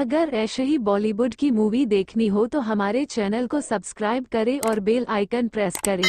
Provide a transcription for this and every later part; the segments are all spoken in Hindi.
अगर ऐसे ही बॉलीवुड की मूवी देखनी हो तो हमारे चैनल को सब्सक्राइब करें और बेल आइकन प्रेस करें।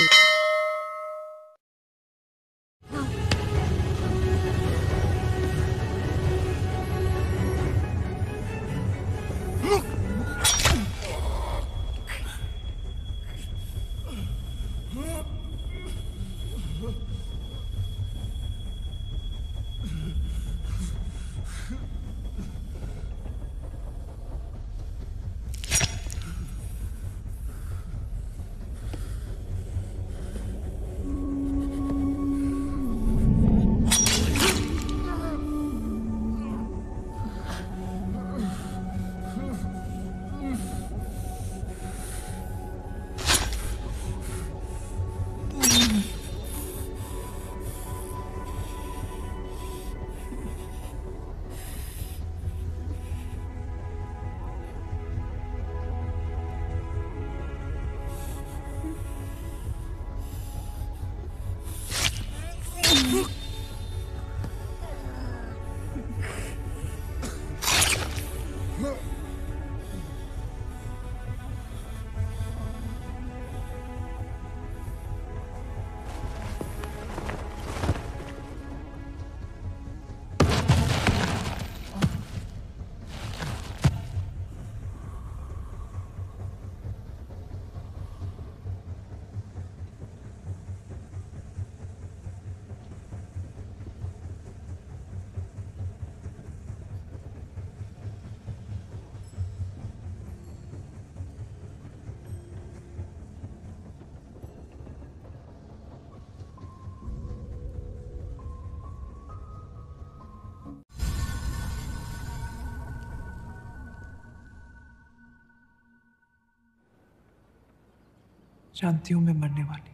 जानती हूं मैं मरने वाली।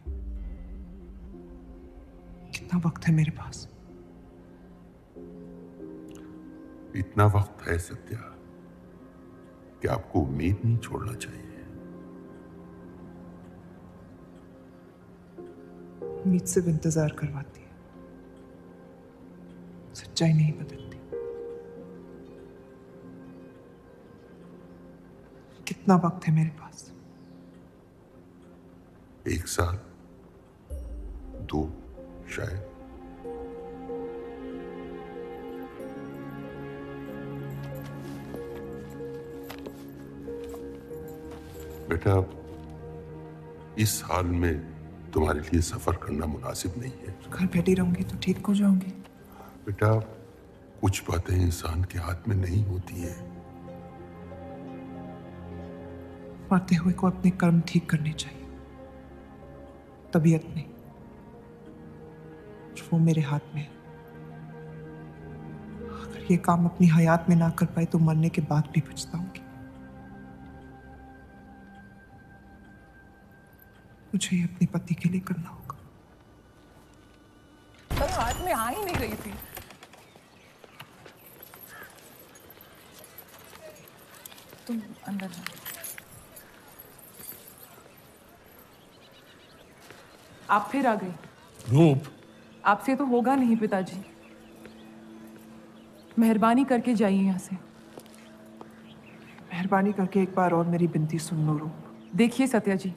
कितना वक्त है मेरे पास? इतना वक्त है सत्या कि आपको उम्मीद नहीं छोड़ना चाहिए। उम्मीद सिर्फ इंतजार करवाती है, सच्चाई नहीं बदलती। कितना वक्त है मेरे पास? 1 साल, 2 शायद। बेटा, इस हाल में तुम्हारे लिए सफर करना मुनासिब नहीं है। घर बैठी रहूंगी तो ठीक हो जाऊंगी। बेटा, कुछ बातें इंसान के हाथ में नहीं होती हैं। मरते हुए को अपने कर्म ठीक करने चाहिए, तबीयत नहीं। वो मेरे हाथ में है। अगर ये काम अपनी हयात में ना कर पाए तो मरने के बाद भी पछताऊंगी। मुझे ये अपने पति के लिए करना होगा। पर हाथ में आ ही नहीं रही थी। तुम अंदर जाओ। आप फिर आ गई। रूप, आपसे तो होगा नहीं पिताजी। मेहरबानी करके जाइए यहाँ से। मेहरबानी करके एक बार और मेरी विनती सुन लो रूप। देखिए सत्या जी,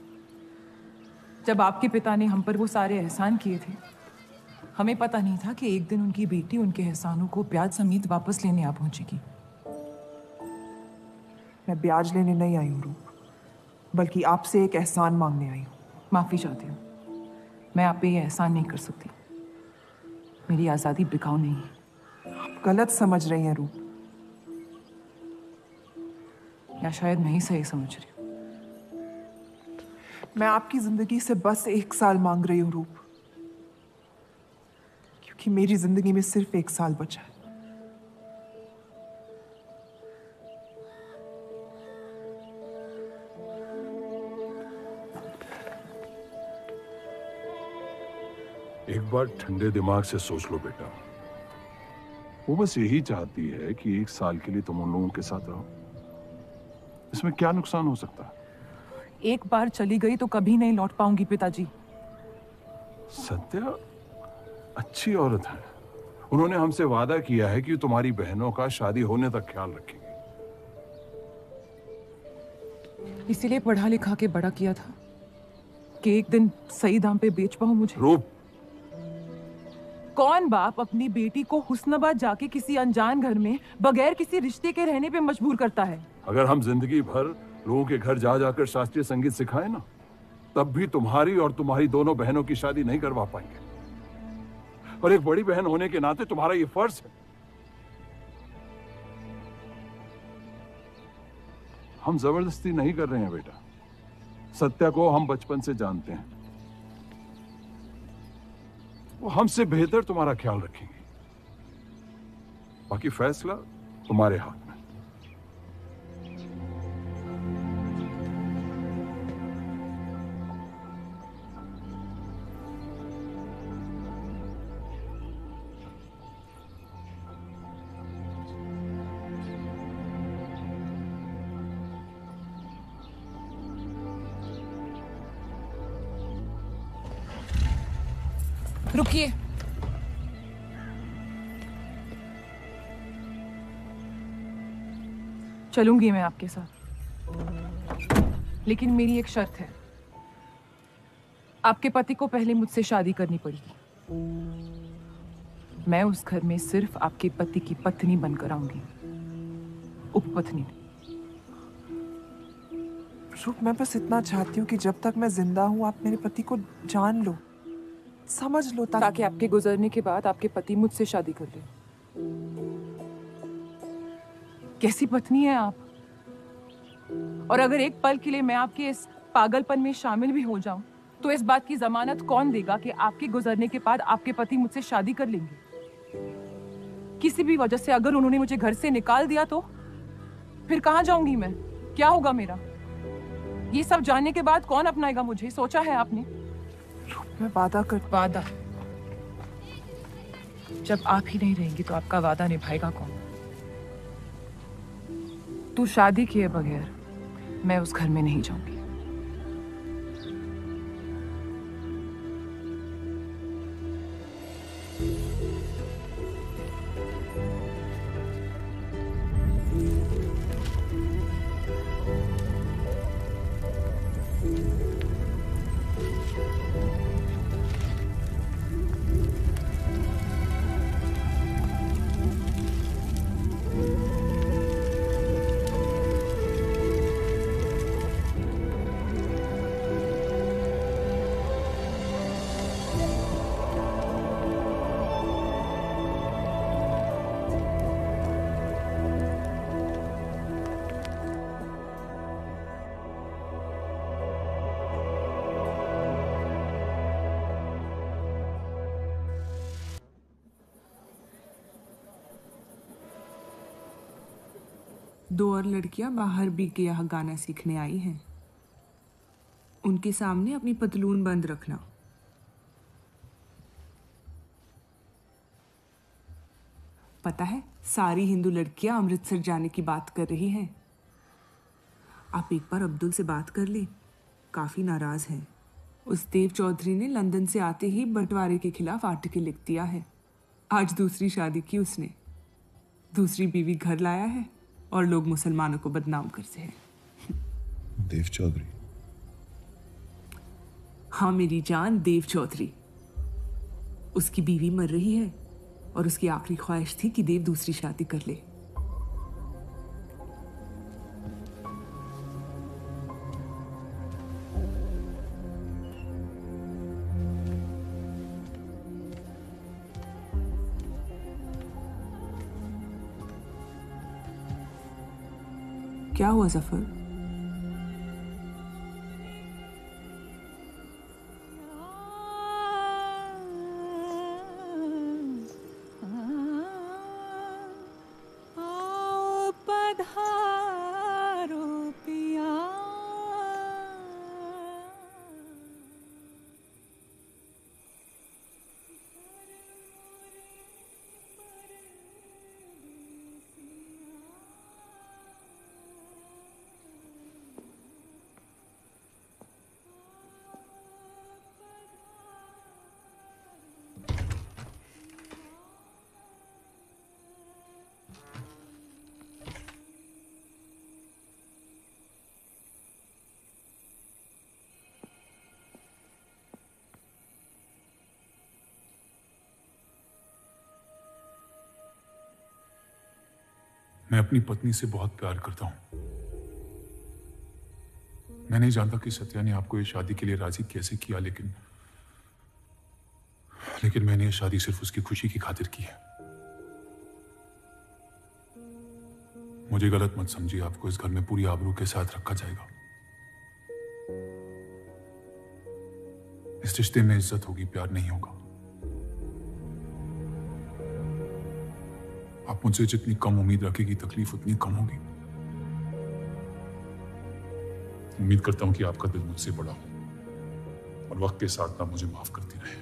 जब आपके पिता ने हम पर वो सारे एहसान किए थे, हमें पता नहीं था कि एक दिन उनकी बेटी उनके एहसानों को ब्याज समेत वापस लेने आ पहुंचेगी। मैं ब्याज लेने नहीं आई हूँ रूप, बल्कि आपसे एक एहसान मांगने आई हूँ। माफी चाहती हूँ, मैं आप पे ये एहसान नहीं कर सकती। मेरी आज़ादी बिकाऊ नहीं है। आप गलत समझ रही हैं रूप। या शायद मैं ही सही समझ रही हूँ। मैं आपकी जिंदगी से बस 1 साल मांग रही हूँ रूप, क्योंकि मेरी जिंदगी में सिर्फ 1 साल बचा है। एक बार ठंडे दिमाग से सोच लो बेटा। वो बस यही चाहती है कि 1 साल के लिए तुम उन लोगों के साथ रहो। इसमें क्या नुकसान हो सकता है? एक बार चली गई तो कभी नहीं लौट पाऊंगी पिताजी। सत्या अच्छी औरत है। उन्होंने हमसे वादा किया है कि तुम्हारी बहनों का शादी होने तक ख्याल रखेंगे। इसीलिए पढ़ा लिखा के बड़ा किया था कि एक दिन सही दाम पे बेच पाऊं मुझे। रूप, कौन बाप अपनी बेटी को हुस्नाबाद जाके किसी अनजान घर में बगैर किसी रिश्ते के रहने पे मजबूर करता है? अगर हम जिंदगी भर लोगों के घर जा जाकर शास्त्रीय संगीत सिखाए ना, तब भी तुम्हारी और तुम्हारी दोनों बहनों की शादी नहीं करवा पाएंगे। और एक बड़ी बहन होने के नाते तुम्हारा ये फर्ज है। हम जबरदस्ती नहीं कर रहे हैं बेटा। सत्या को हम बचपन से जानते हैं। वो हमसे बेहतर तुम्हारा ख्याल रखेंगे। बाकी फैसला तुम्हारे हाथ में। रुकिए। चलूंगी मैं आपके साथ, लेकिन मेरी एक शर्त है। आपके पति को पहले मुझसे शादी करनी पड़ेगी। मैं उस घर में सिर्फ आपके पति की पत्नी बनकर आऊंगी, उपपत्नी। रूप, मैं बस इतना चाहती हूँ कि जब तक मैं जिंदा हूँ आप मेरे पति को जान लो, समझ लो, ताकि आपके गुजरने के बाद आपके पति मुझसे शादी कर ले। कैसी पत्नी है आप? और अगर एक पल के लिए मैं आपके इस पागलपन में शामिल भी हो जाऊं, तो इस बात की जमानत कौन देगा कि आपके गुजरने के बाद आपके पति मुझसे शादी कर लेंगे? किसी भी वजह से अगर उन्होंने मुझे घर से निकाल दिया तो फिर कहां जाऊंगी मैं? क्या होगा मेरा? ये सब जानने के बाद कौन अपनाएगा मुझे? सोचा है आपने? मैं वादा कर। वादा? जब आप ही नहीं रहेंगी तो आपका वादा निभाएगा कौन? तू शादी किए बगैर मैं उस घर में नहीं जाऊंगी। दो और लड़कियां बाहर भी के यहाँ गाना सीखने आई हैं। उनके सामने अपनी पतलून बंद रखना। पता है, सारी हिंदू लड़कियां अमृतसर जाने की बात कर रही हैं। आप एक बार अब्दुल से बात कर ले, काफी नाराज हैं। उस देव चौधरी ने लंदन से आते ही बंटवारे के खिलाफ आर्टिकल लिख दिया है। आज दूसरी शादी की उसने, दूसरी बीवी घर लाया है और लोग मुसलमानों को बदनाम करते हैं। देव चौधरी? हाँ मेरी जान, देव चौधरी। उसकी बीवी मर रही है और उसकी आखिरी ख्वाहिश थी कि देव दूसरी शादी कर ले। क्या हुआ जफर? मैं अपनी पत्नी से बहुत प्यार करता हूं। मैं नहीं जानता कि सत्या ने आपको ये शादी के लिए राजी कैसे किया, लेकिन मैंने ये शादी सिर्फ उसकी खुशी की खातिर की है। मुझे गलत मत समझिए, आपको इस घर में पूरी आबरू के साथ रखा जाएगा। इस रिश्ते में इज्जत होगी, प्यार नहीं होगा। आप मुझसे जितनी कम उम्मीद रखेगी, तकलीफ उतनी कम होगी। उम्मीद करता हूं कि आपका दिल मुझसे बड़ा हो और वक्त के साथ ना मुझे माफ करती रहे।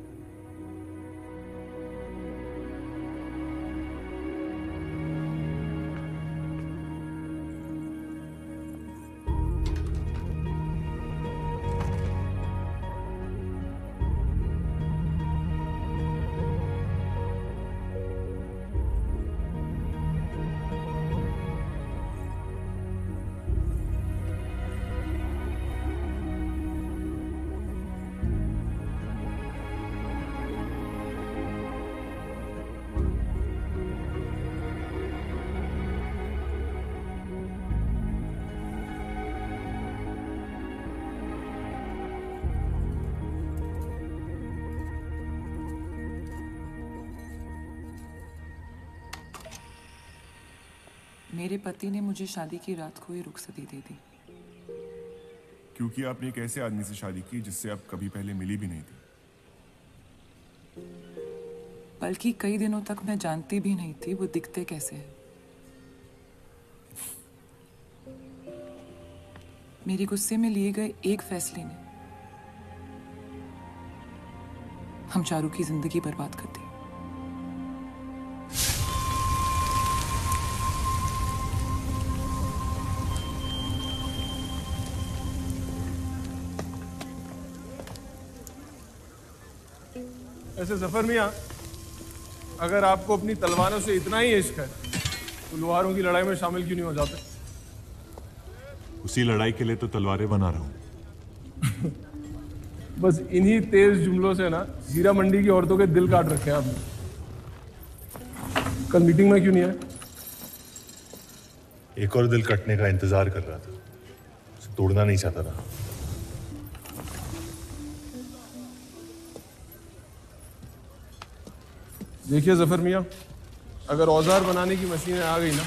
मेरे पति ने मुझे शादी की रात को ही रुखसती दे दी। क्योंकि आपने एक ऐसे आदमी से शादी की जिससे आप कभी पहले मिली भी नहीं थी। बल्कि कई दिनों तक मैं जानती भी नहीं थी वो दिखते कैसे हैं। मेरे गुस्से में लिए गए एक फैसले ने हम चारू की जिंदगी बर्बाद कर दी। ऐसे जफर मियां, अगर आपको अपनी तलवारों से इतना ही इश्क है तो लोहारों की लड़ाई में शामिल क्यों नहीं हो जाते? उसी लड़ाई के लिए तो तलवारें बना रहा हूं। बस इन्हीं तेज जुमलों से ना जीरा मंडी की औरतों के दिल काट रखे हैं आपने। कल मीटिंग में क्यों नहीं आए? एक और दिल कटने का इंतजार कर रहा था, उसे तोड़ना नहीं चाहता था। देखिए जफर मियां, अगर औजार बनाने की मशीनें आ गई ना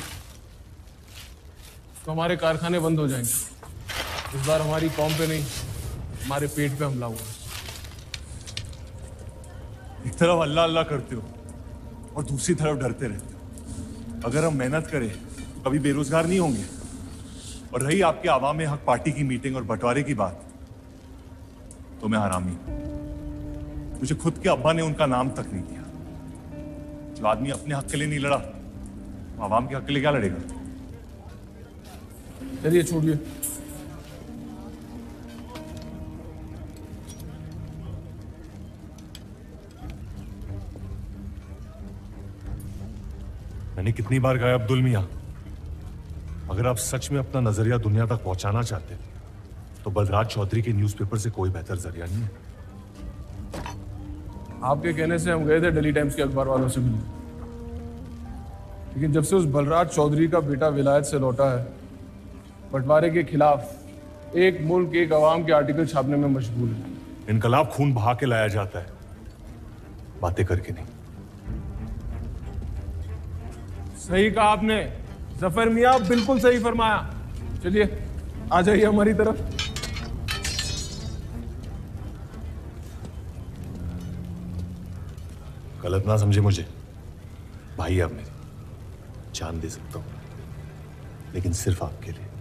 तो हमारे कारखाने बंद हो जाएंगे। इस बार हमारी कौम पे नहीं, हमारे पेट पे हमला हुआ। एक तरफ अल्लाह अल्लाह करते हो और दूसरी तरफ डरते रहते हो। अगर हम मेहनत करें तो कभी बेरोजगार नहीं होंगे। और रही आपके आवाम हक पार्टी की मीटिंग और बंटवारे की बात, तो मैं हरामी। मुझे खुद के अब्बा ने उनका नाम तक नहीं दिया। जो आदमी अपने हक के लिए नहीं लड़ा, वो आवाम के हक के लिए क्या लड़ेगा? चलिए छोड़िए। मैंने कितनी बार कहा अब्दुल मियां, अगर आप सच में अपना नजरिया दुनिया तक पहुंचाना चाहते तो बलराज चौधरी के न्यूज़पेपर से कोई बेहतर जरिया नहीं है। आपके कहने से हम गए थे दिल्ली टाइम्स के अखबार वालों से मिलने, लेकिन जब से उस बलराज चौधरी का बेटा विलायत से लौटा है, बंटवारे के खिलाफ एक मुल्क एक अवाम के आर्टिकल छापने में मशगूल है। इनकलाब खून बहा के लाया जाता है, बातें करके नहीं। सही कहा आपने जफर मियां, बिल्कुल सही फरमाया। चलिए आ जाइए हमारी तरफ। गलत ना समझे मुझे, भाई आप मेरे, जान दे सकता हूं, लेकिन सिर्फ आपके लिए।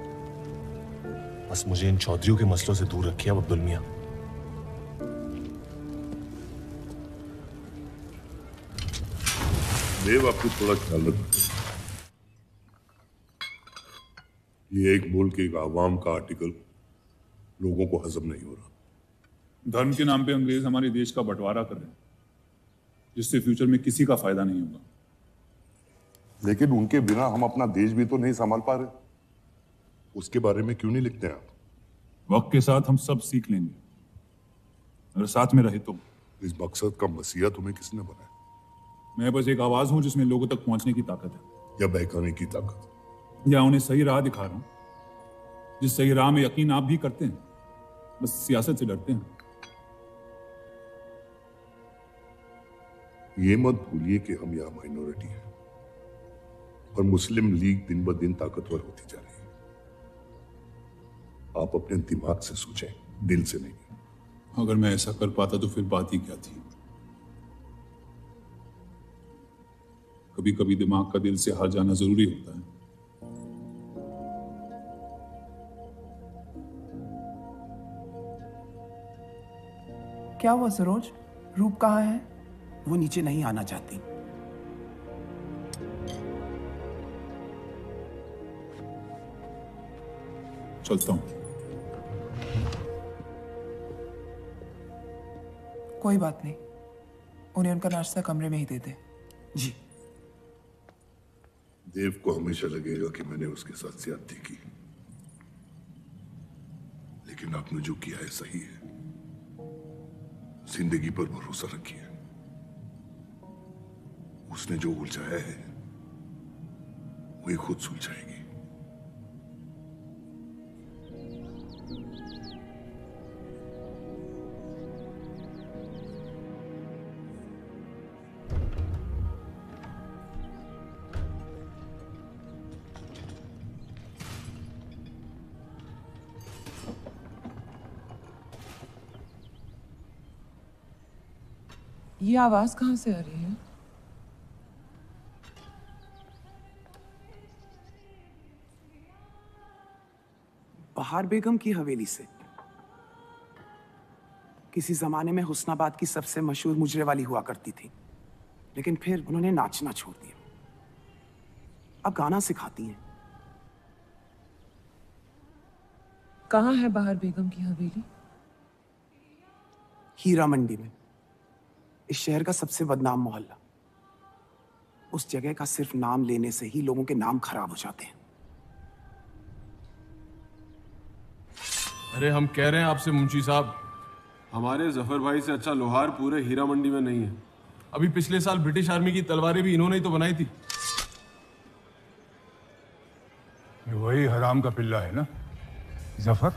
बस मुझे इन चौधरियों के मसलों से दूर रखिए अब अब्दुल मियां। देव, आपको थोड़ा ख्याल रखो। ये एक मुल्क एक आवाम का आर्टिकल लोगों को हजम नहीं हो रहा। धर्म के नाम पे अंग्रेज हमारे देश का बंटवारा कर रहे हैं, जिससे फ्यूचर में किसी का फायदा नहीं होगा। लेकिन उनके बिना हम अपना देश भी तो नहीं संभाल पा रहे। उसके बारे में क्यों नहीं लिखते आप? वक्त के साथ हम सब सीख लेंगे, अगर साथ में रहे तो। इस मकसद का मसीहा तुम्हें किसने बनाया? मैं बस एक आवाज हूं जिसमें लोगों तक पहुंचने की ताकत है। या बहकाने की ताकत? या उन्हें सही राह दिखा रहा हूं, जिस सही राह में यकीन आप भी करते हैं, बस सियासत से डरते हैं। ये मत भूलिए कि हम यहां माइनॉरिटी हैं और मुस्लिम लीग दिन ब दिन ताकतवर होती जा रही है। आप अपने दिमाग से सोचें, दिल से नहीं। अगर मैं ऐसा कर पाता तो फिर बात ही क्या थी। कभी कभी दिमाग का दिल से हार जाना जरूरी होता है। क्या हुआ सरोज? रूप कहाँ है? वो नीचे नहीं आना चाहती। चलता हूं। कोई बात नहीं, उन्हें उनका नाश्ता कमरे में ही दे दे। जी। देव को हमेशा लगेगा कि मैंने उसके साथ ज्यादती की, लेकिन आपने जो किया है सही है। जिंदगी पर भरोसा रखिए। उसने जो उलझाया है वही खुद सुलझाएगी। ये आवाज कहाँ से आ रही है? बहार बेगम की हवेली से। किसी जमाने में हुस्नाबाद की सबसे मशहूर मुजरे वाली हुआ करती थी, लेकिन फिर उन्होंने नाचना छोड़ दिया। अब गाना सिखाती हैं। कहाँ है बहार बेगम की हवेली? हीरा मंडी में, इस शहर का सबसे बदनाम मोहल्ला। उस जगह का सिर्फ नाम लेने से ही लोगों के नाम खराब हो जाते हैं। अरे हम कह रहे हैं आपसे मुंशी साहब, हमारे जफर भाई से अच्छा लोहार पूरे हीरा मंडी में नहीं है। अभी पिछले साल ब्रिटिश आर्मी की तलवारें भी इन्होंने ही तो बनाई थी। ये वही हराम का पिल्ला है ना जफर?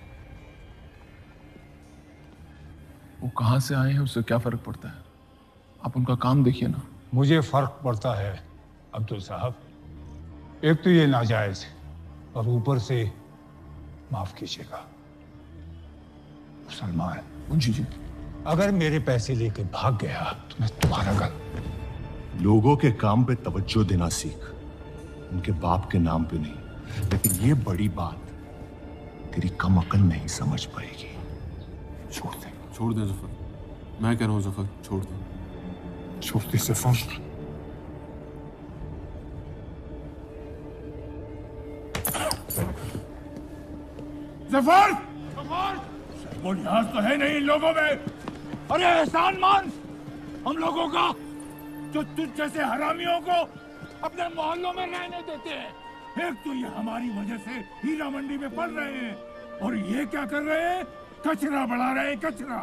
वो कहां से आए हैं उससे क्या फर्क पड़ता है? आप उनका काम देखिए ना। मुझे फर्क पड़ता है अब्दुल साहब। एक तो ये नाजायज और ऊपर से माफ कीजिएगा मुसलमान मुंशी जी, अगर मेरे पैसे लेके भाग गया तो मैं तुम्हारा गल। लोगों के काम पे तवज्जो देना सीख, उनके बाप के नाम पे नहीं। लेकिन ये बड़ी बात तेरी कम अकल नहीं समझ पाएगी। छोड़ दे, छोड़ दे जफर। मैं कह रहा हूँ जफर, छोड़ दे। छोड़ दे जफर। जफर! वो लिहाज तो है नहीं इन लोगों में। अरे एहसान मान हम लोगों का, जो तुझ जैसे हरामियों को अपने मोहल्लों में रहने देते हैं। एक तो ये हमारी वजह से हीरा मंडी में पड़ रहे हैं, और ये क्या कर रहे हैं? कचरा बढ़ा रहे हैं, कचरा।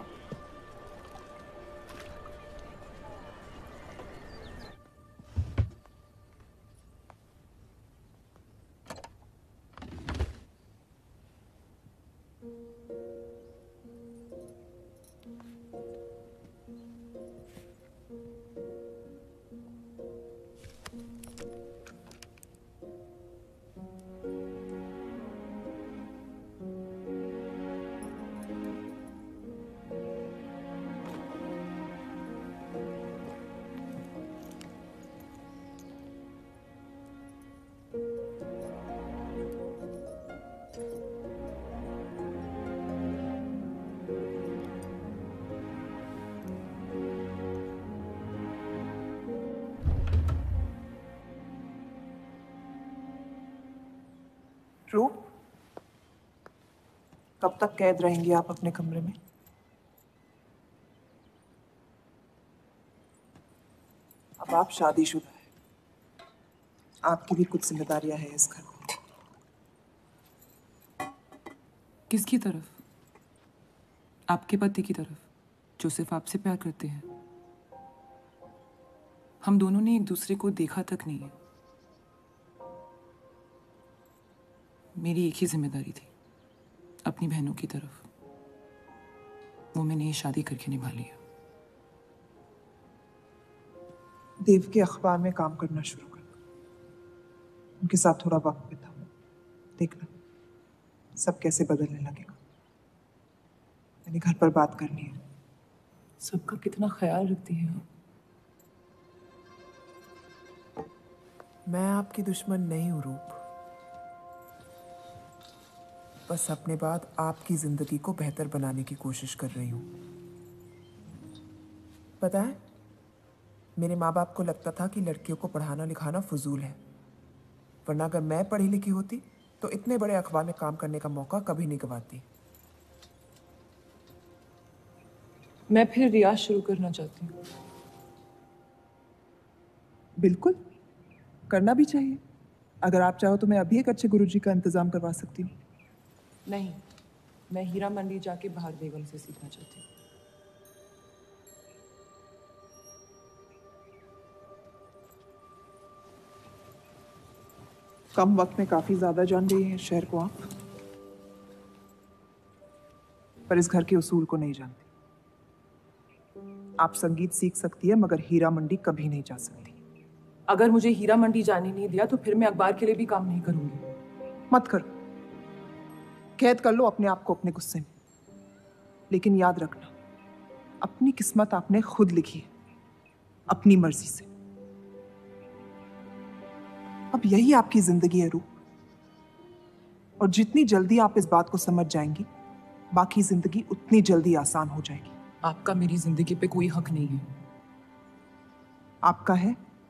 रूप, कब तक कैद रहेंगी आप अपने कमरे में? अब आप शादीशुदा हैं, आपकी भी कुछ जिम्मेदारियां हैं इस घर में। किसकी तरफ? आपके पति की तरफ, जो सिर्फ आपसे प्यार करते हैं। हम दोनों ने एक दूसरे को देखा तक नहीं है, मेरी एक ही जिम्मेदारी थी, अपनी बहनों की तरफ। वो मैंने ये शादी करके निभा लिया। देव के अखबार में काम करना शुरू कर, उनके साथ थोड़ा वक्त बिताओ, देखना सब कैसे बदलने लगेगा। मैंने घर पर बात करनी है। सबका कितना ख्याल रखती है आप। मैं आपकी दुश्मन नहीं हूं रूप, बस अपने बाद आपकी जिंदगी को बेहतर बनाने की कोशिश कर रही हूं। पता है, मेरे माँ बाप को लगता था कि लड़कियों को पढ़ाना लिखाना फजूल है, वरना अगर मैं पढ़ी लिखी होती तो इतने बड़े अखबार में काम करने का मौका कभी नहीं गंवाती। मैं फिर रियाज शुरू करना चाहती हूँ। बिल्कुल, करना भी चाहिए। अगर आप चाहो तो मैं अभी एक अच्छे गुरुजी का इंतजाम करवा सकती हूँ। नहीं, मैं हीरा मंडी जाके बाहर बेगम से सीखना चाहती हूँ। कम वक्त में काफी ज्यादा जान रही हैं शहर को आप, पर इस घर के उसूल को नहीं जानती। आप संगीत सीख सकती है, मगर हीरा मंडी कभी नहीं जा सकती। अगर मुझे हीरा मंडी जाने नहीं दिया तो फिर मैं अखबार के लिए भी काम नहीं करूंगी। मत करो, कैद कर लो अपने आप को अपने गुस्से में, लेकिन याद रखना, अपनी किस्मत आपने खुद लिखी है, अपनी मर्जी से। अब यही आपकी जिंदगी है रूप, और जितनी जल्दी आप इस बात को समझ जाएंगी, बाकी जिंदगी उतनी जल्दी आसान हो जाएगी। आपका मेरी जिंदगी पे कोई हक नहीं है। आपका है।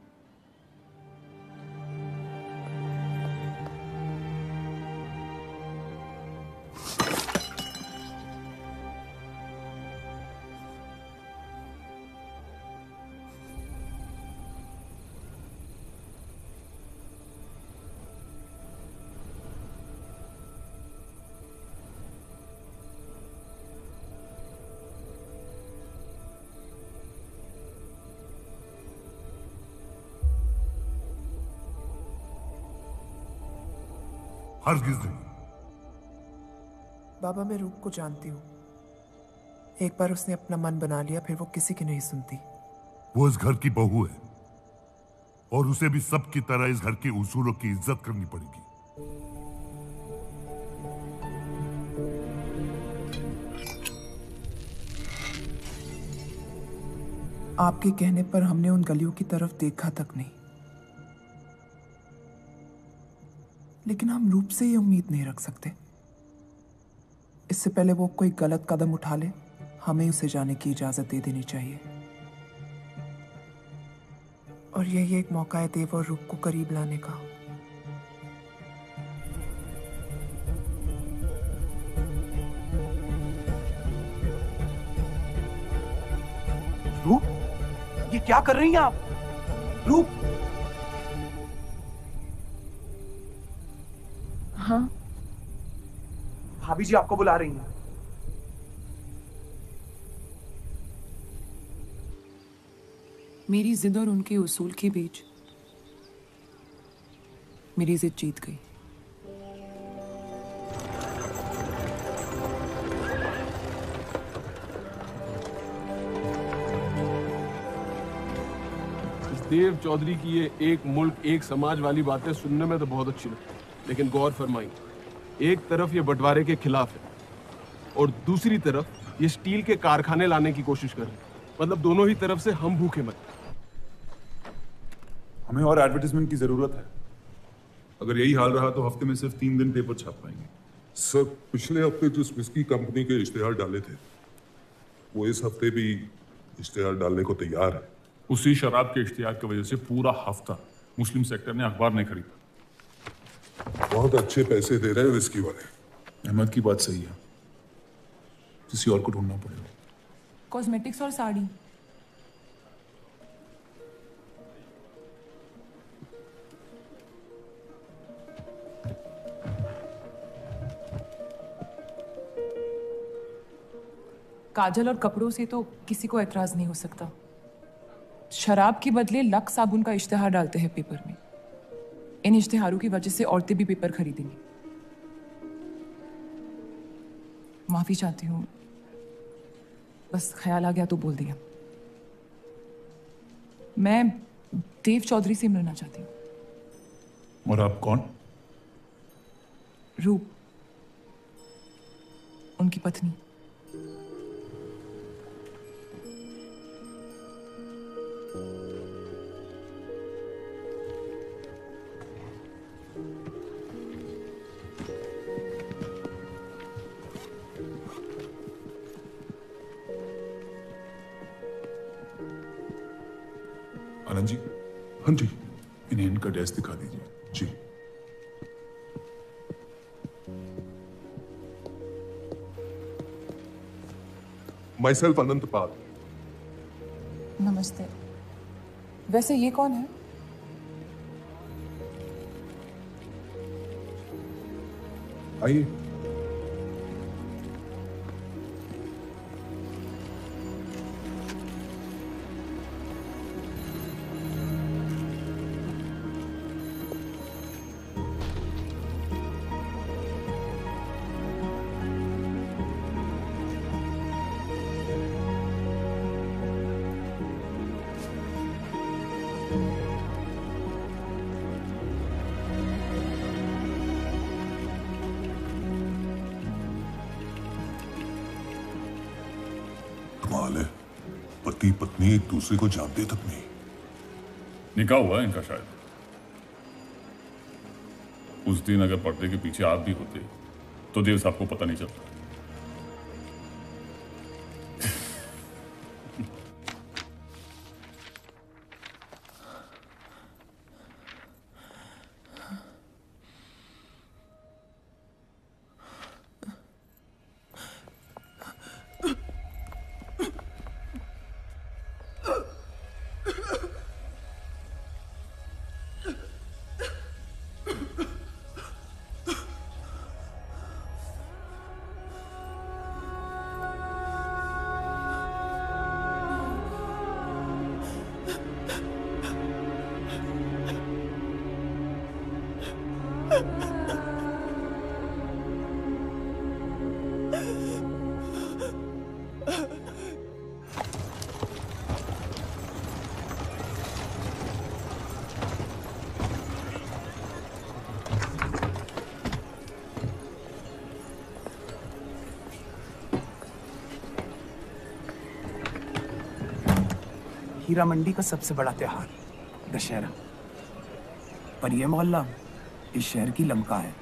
हरगिज़ नहीं। बाबा, मैं रूप को जानती हूँ। एक बार उसने अपना मन बना लिया, फिर वो किसी की नहीं सुनती। वो इस घर की बहू है और उसे भी सबकी तरह इस घर के उसूलों की इज्जत करनी पड़ेगी। आपके कहने पर हमने उन गलियों की तरफ देखा तक नहीं, लेकिन हम रूप से ये उम्मीद नहीं रख सकते। इससे पहले वो कोई गलत कदम उठा ले, हमें उसे जाने की इजाजत दे देनी चाहिए। और यही एक मौका है देव और रूप को करीब लाने का। रूप, ये क्या कर रही हैं आप? रूप। हाँ, भाभी जी आपको बुला रही हैं। मेरी जिद और उनके उसूल के बीच मेरी जिद जीत गई। देव चौधरी की ये एक मुल्क एक समाज वाली बातें सुनने में तो बहुत अच्छी लगती, लेकिन गौर फरमाई, एक तरफ ये बंटवारे के खिलाफ है और दूसरी तरफ ये स्टील के कारखाने लाने की कोशिश कर रहे हैं। मतलब दोनों ही तरफ से हम भूखे मत। हमें और एडवर्टाइजमेंट की जरूरत है। अगर यही हाल रहा तो हफ्ते में सिर्फ 3 दिन पेपर छाप पाएंगे। सर, पिछले हफ्ते जिस विस्की कंपनी के इश्तेहार डाले थे, वो इस हफ्ते भी इश्तेहार डालने को तैयार है। उसी शराब के इश्तिहार की वजह से पूरा हफ्ता मुस्लिम सेक्टर ने अखबार नहीं खरीदा। बहुत अच्छे पैसे दे रहे हैं विस्की वाले। अहमद की बात सही है, किसी और को ढूंढना पड़ेगा। कॉस्मेटिक्स और साड़ी। काजल और कपड़ों से तो किसी को एतराज नहीं हो सकता। शराब के बदले लक्स साबुन का इश्तिहार डालते हैं पेपर में। इन इश्तिहारों की वजह से औरतें भी पेपर खरीदेंगी। माफी चाहती हूँ, बस ख्याल आ गया तो बोल दिया। मैं देव चौधरी से मिलना चाहती हूँ। और आप कौन? रूप, उनकी पत्नी। आनंद जी। हाँ जी। इन्हें इनका डेस्क दिखा दीजिए। जी। Myself अनंत पाल। नमस्ते। वैसे ये कौन है? आइए। कमाल है, पति पत्नी एक दूसरे को जानते तक नहीं। निकाह हुआ है इनका शायद। उस दिन अगर पर्दे के पीछे आप भी होते तो देव साहब को पता नहीं चलता। हीरा मंडी का सबसे बड़ा त्योहार दशहरा, पर यह मोहल्ला इस शहर की लंका है।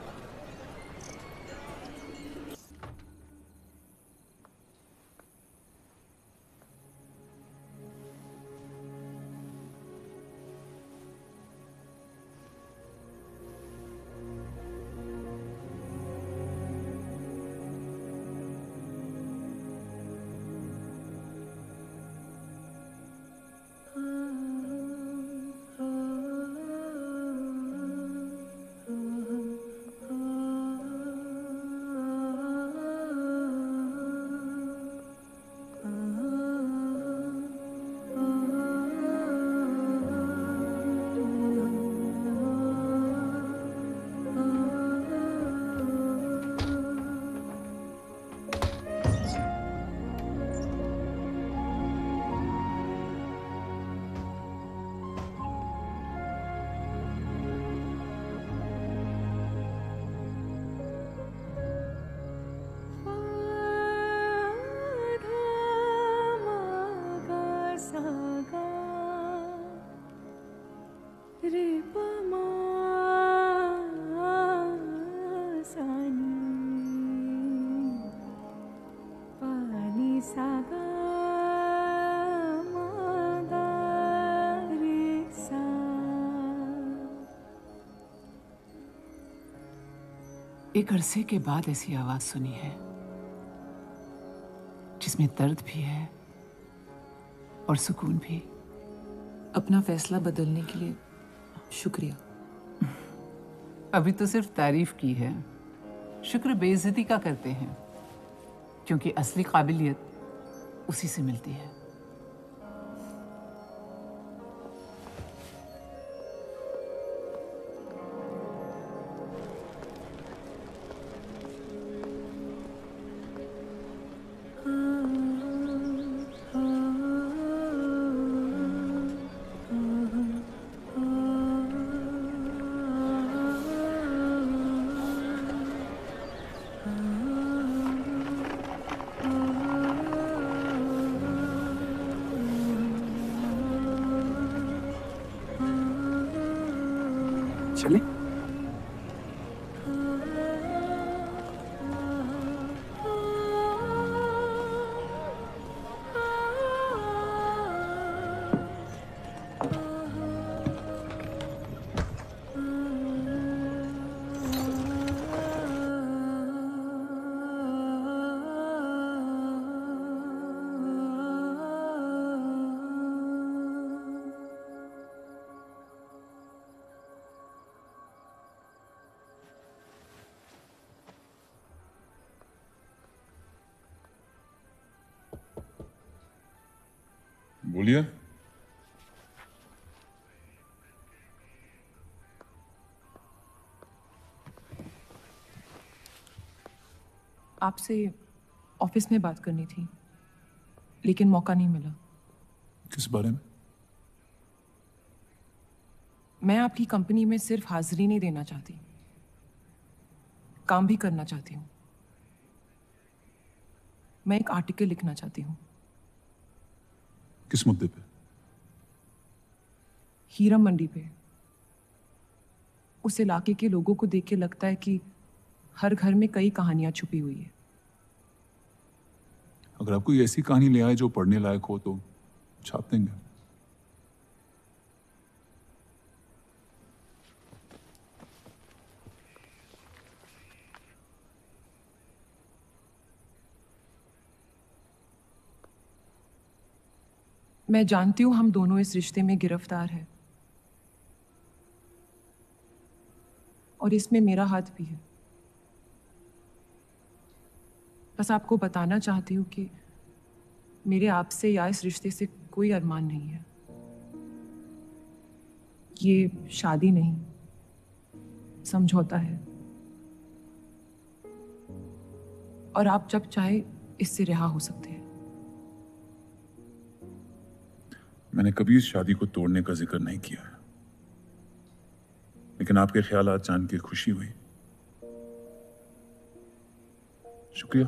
एक अरसे के बाद ऐसी आवाज सुनी है जिसमें दर्द भी है और सुकून भी। अपना फैसला बदलने के लिए शुक्रिया। अभी तो सिर्फ तारीफ की है, शुक्र बेइज्जती का करते हैं, क्योंकि असली काबिलियत उसी से मिलती है। चले? बोलिए। आपसे ऑफिस में बात करनी थी, लेकिन मौका नहीं मिला। किस बारे में? मैं आपकी कंपनी में सिर्फ हाजिरी नहीं देना चाहती, काम भी करना चाहती हूँ। मैं एक आर्टिकल लिखना चाहती हूँ। किस मुद्दे पे? हीरा मंडी पे। उस इलाके के लोगों को देख के लगता है कि हर घर में कई कहानियां छुपी हुई है। अगर आप कोई ऐसी कहानी ले आए जो पढ़ने लायक हो तो छाप देंगे। मैं जानती हूं हम दोनों इस रिश्ते में गिरफ्तार हैं, और इसमें मेरा हाथ भी है। बस आपको बताना चाहती हूँ कि मेरे आपसे या इस रिश्ते से कोई अरमान नहीं है। ये शादी नहीं, समझौता है, और आप जब चाहे इससे रिहा हो सकते हैं। मैंने कभी इस शादी को तोड़ने का जिक्र नहीं किया, लेकिन आपके ख्यालात जान के खुशी हुई। शुक्रिया।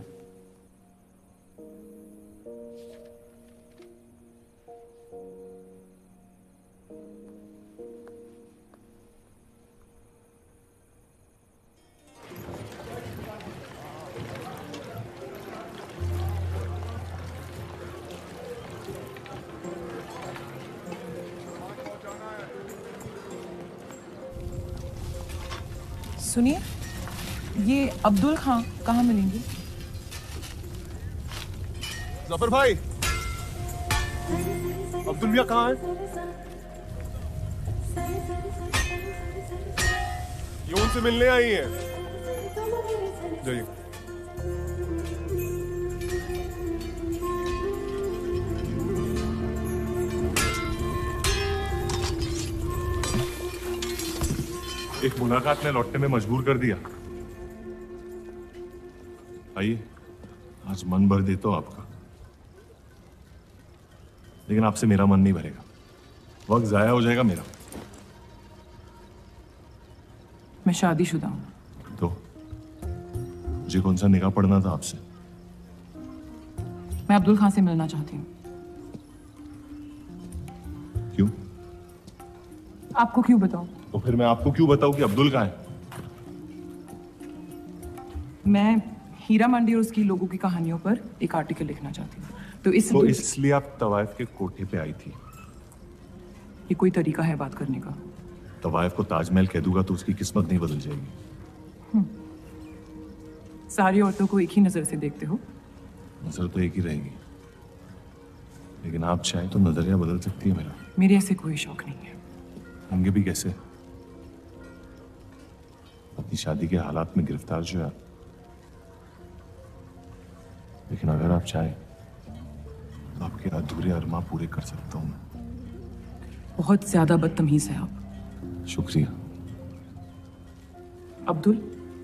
सुनिए, ये अब्दुल खां कहाँ मिलेंगे? जफर भाई, अब्दुल भैया कहाँ है? ये उनसे मिलने आई हैं। जाइए। एक मुलाकात ने लौटने में मजबूर कर दिया। आइए, आज मन भर देता हूं आपका, लेकिन आपसे मेरा मन नहीं भरेगा। वक्त जाया हो जाएगा मेरा। मैं शादीशुदा हूँ। तो मुझे कौन सा निकाह पढ़ना था आपसे? मैं अब्दुल खां से मिलना चाहती हूँ। क्यों? आपको क्यों बताऊं? तो फिर मैं आपको क्यों बताऊं कि अब्दुल कहाँ है? मैं हीरा मंडी और उसकी लोगों की कहानियों पर एक आर्टिकल लिखना चाहती हूँ। तो इसलिए आप तवाइफ के कोठे पे आई थी? ये कोई तरीका है बात करने का? तवाइफ को ताजमहल कह दूंगा तो उसकी किस्मत नहीं बदल जाएगी। सारी औरतों को एक ही नजर से देखते हो? नजर तो एक ही रहेगी, लेकिन आप चाहें तो नजरिया बदल सकती है मेरा। मेरे ऐसे कोई शौक नहीं है। होंगे भी कैसे? अपनी शादी के हालात में गिरफ्तार जो है। लेकिन अगर आप चाहें तो आपके अधूरे अरमा पूरे कर सकता हूं मैं। बहुत ज्यादा बदतमीज है आप। शुक्रिया। अब्दुल,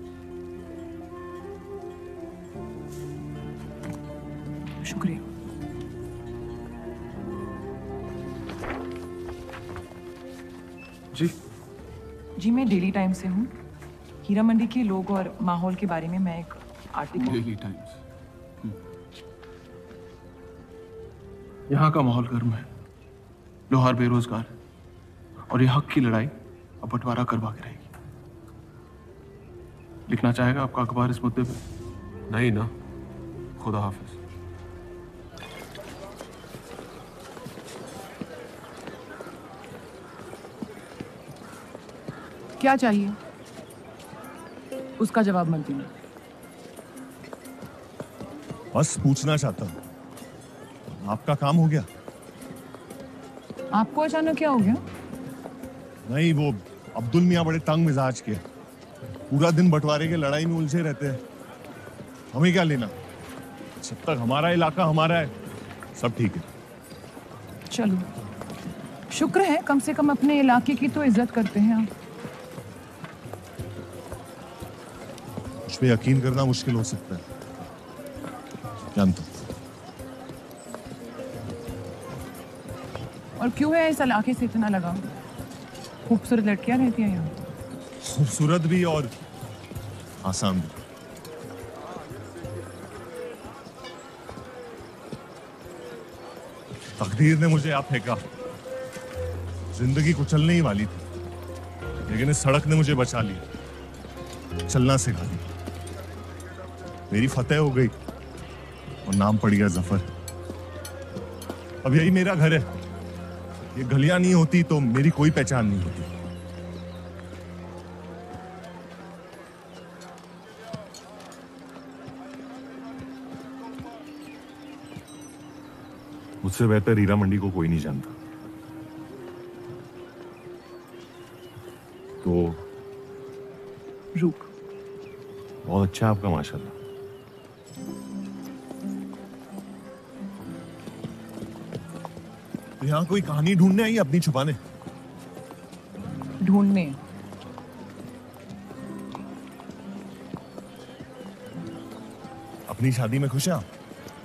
शुक्रिया। जी, मैं डेली टाइम्स से हूँ। हीरा मंडी के लोग और माहौल के बारे में मैं एक आर्टिकल। Daily times. यहाँ का माहौल गर्म है, लोहार बेरोजगार है, और ये हक की लड़ाई अब बंटवारा करवा के रहेगी। लिखना चाहेगा आपका अखबार इस मुद्दे पे? नहीं ना? खुदा हाफिज। क्या चाहिए? उसका जवाब मत देना। बस पूछना चाहता हूँ, आपका काम हो गया? आपको अचानक क्या हो गया? नहीं, वो अब्दुल मियाँ बड़े तंग मिजाज के, पूरा दिन बंटवारे के लड़ाई में उलझे रहते हैं। हमें क्या लेना, जब तक हमारा इलाका हमारा है सब ठीक है। चलो, शुक्र है कम से कम अपने इलाके की तो इज्जत करते हैं आप। मुझ पे यकीन करना मुश्किल हो सकता है, जानता हूं। और क्यों है इस इलाके से इतना लगाव? खूबसूरत लड़कियां रहती हैं यहाँ। खूबसूरत भी और आसान भी। तकदीर ने मुझे आप फेंका, जिंदगी कुचलने ही वाली थी, लेकिन इस सड़क ने मुझे बचा लिया, चलना सिखा दिया। मेरी फतेह हो गई और नाम पड़ गया जफर। अब यही मेरा घर है, ये गलियां नहीं होती तो मेरी कोई पहचान नहीं होती। मुझसे बेहतर हीरा मंडी को कोई नहीं जानता। तो रुक, बहुत अच्छा आपका माशाल्लाह। यहाँ कोई कहानी ढूंढने आई अपनी छुपाने? ढूंढने? अपनी शादी में खुश हैं आप?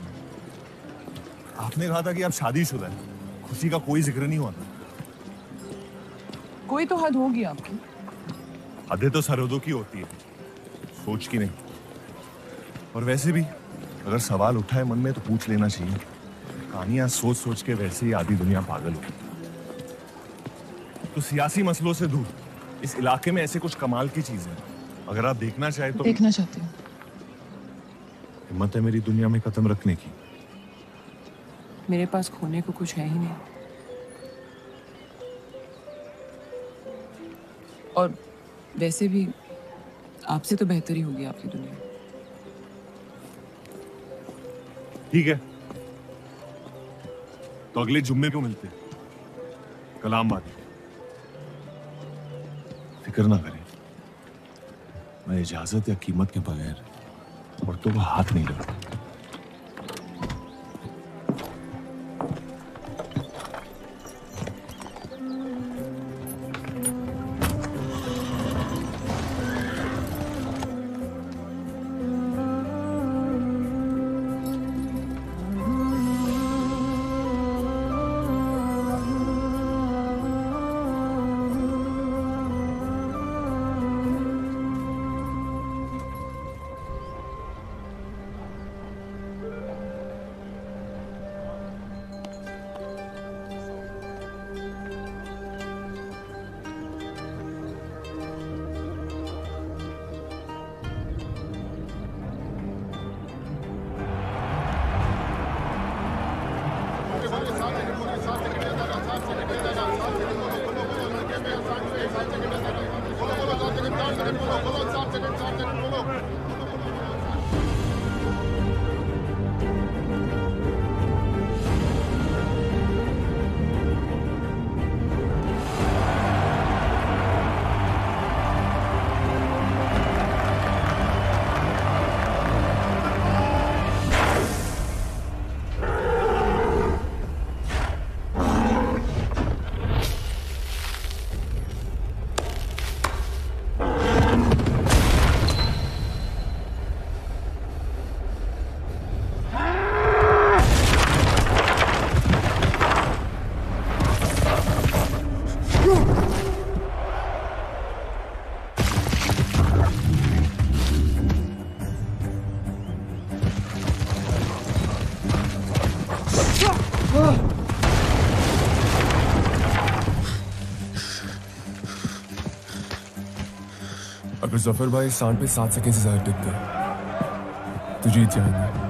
आपने कहा था कि आप शादीशुदा हैं, खुशी का कोई जिक्र नहीं हुआ था। कोई तो हद होगी आपकी। हदें तो सरहदों की होती है, सोच की नहीं। और वैसे भी अगर सवाल उठाए मन में तो पूछ लेना चाहिए। कहानियां सोच सोच के वैसे ही आधी दुनिया पागल हो गई। तो सियासी मसलों से दूर इस इलाके में ऐसे कुछ कमाल की चीजें हैं, अगर आप देखना चाहे तो। देखना चाहती हूँ। हिम्मत है मेरी दुनिया में कदम रखने की? मेरे पास खोने को कुछ है ही नहीं। और वैसे भी आपसे तो बेहतर ही होगी आपकी दुनिया। ठीक है, तो अगले जुम्मे को मिलते हैं, कलाम बात। फिक्र ना करें, मैं इजाजत या कीमत के बगैर औरतों को हाथ नहीं लगाता। पर जफर भाई सांड पे 7 सेकंड से ज्यादा टिक गए तो जीत जाएंगे।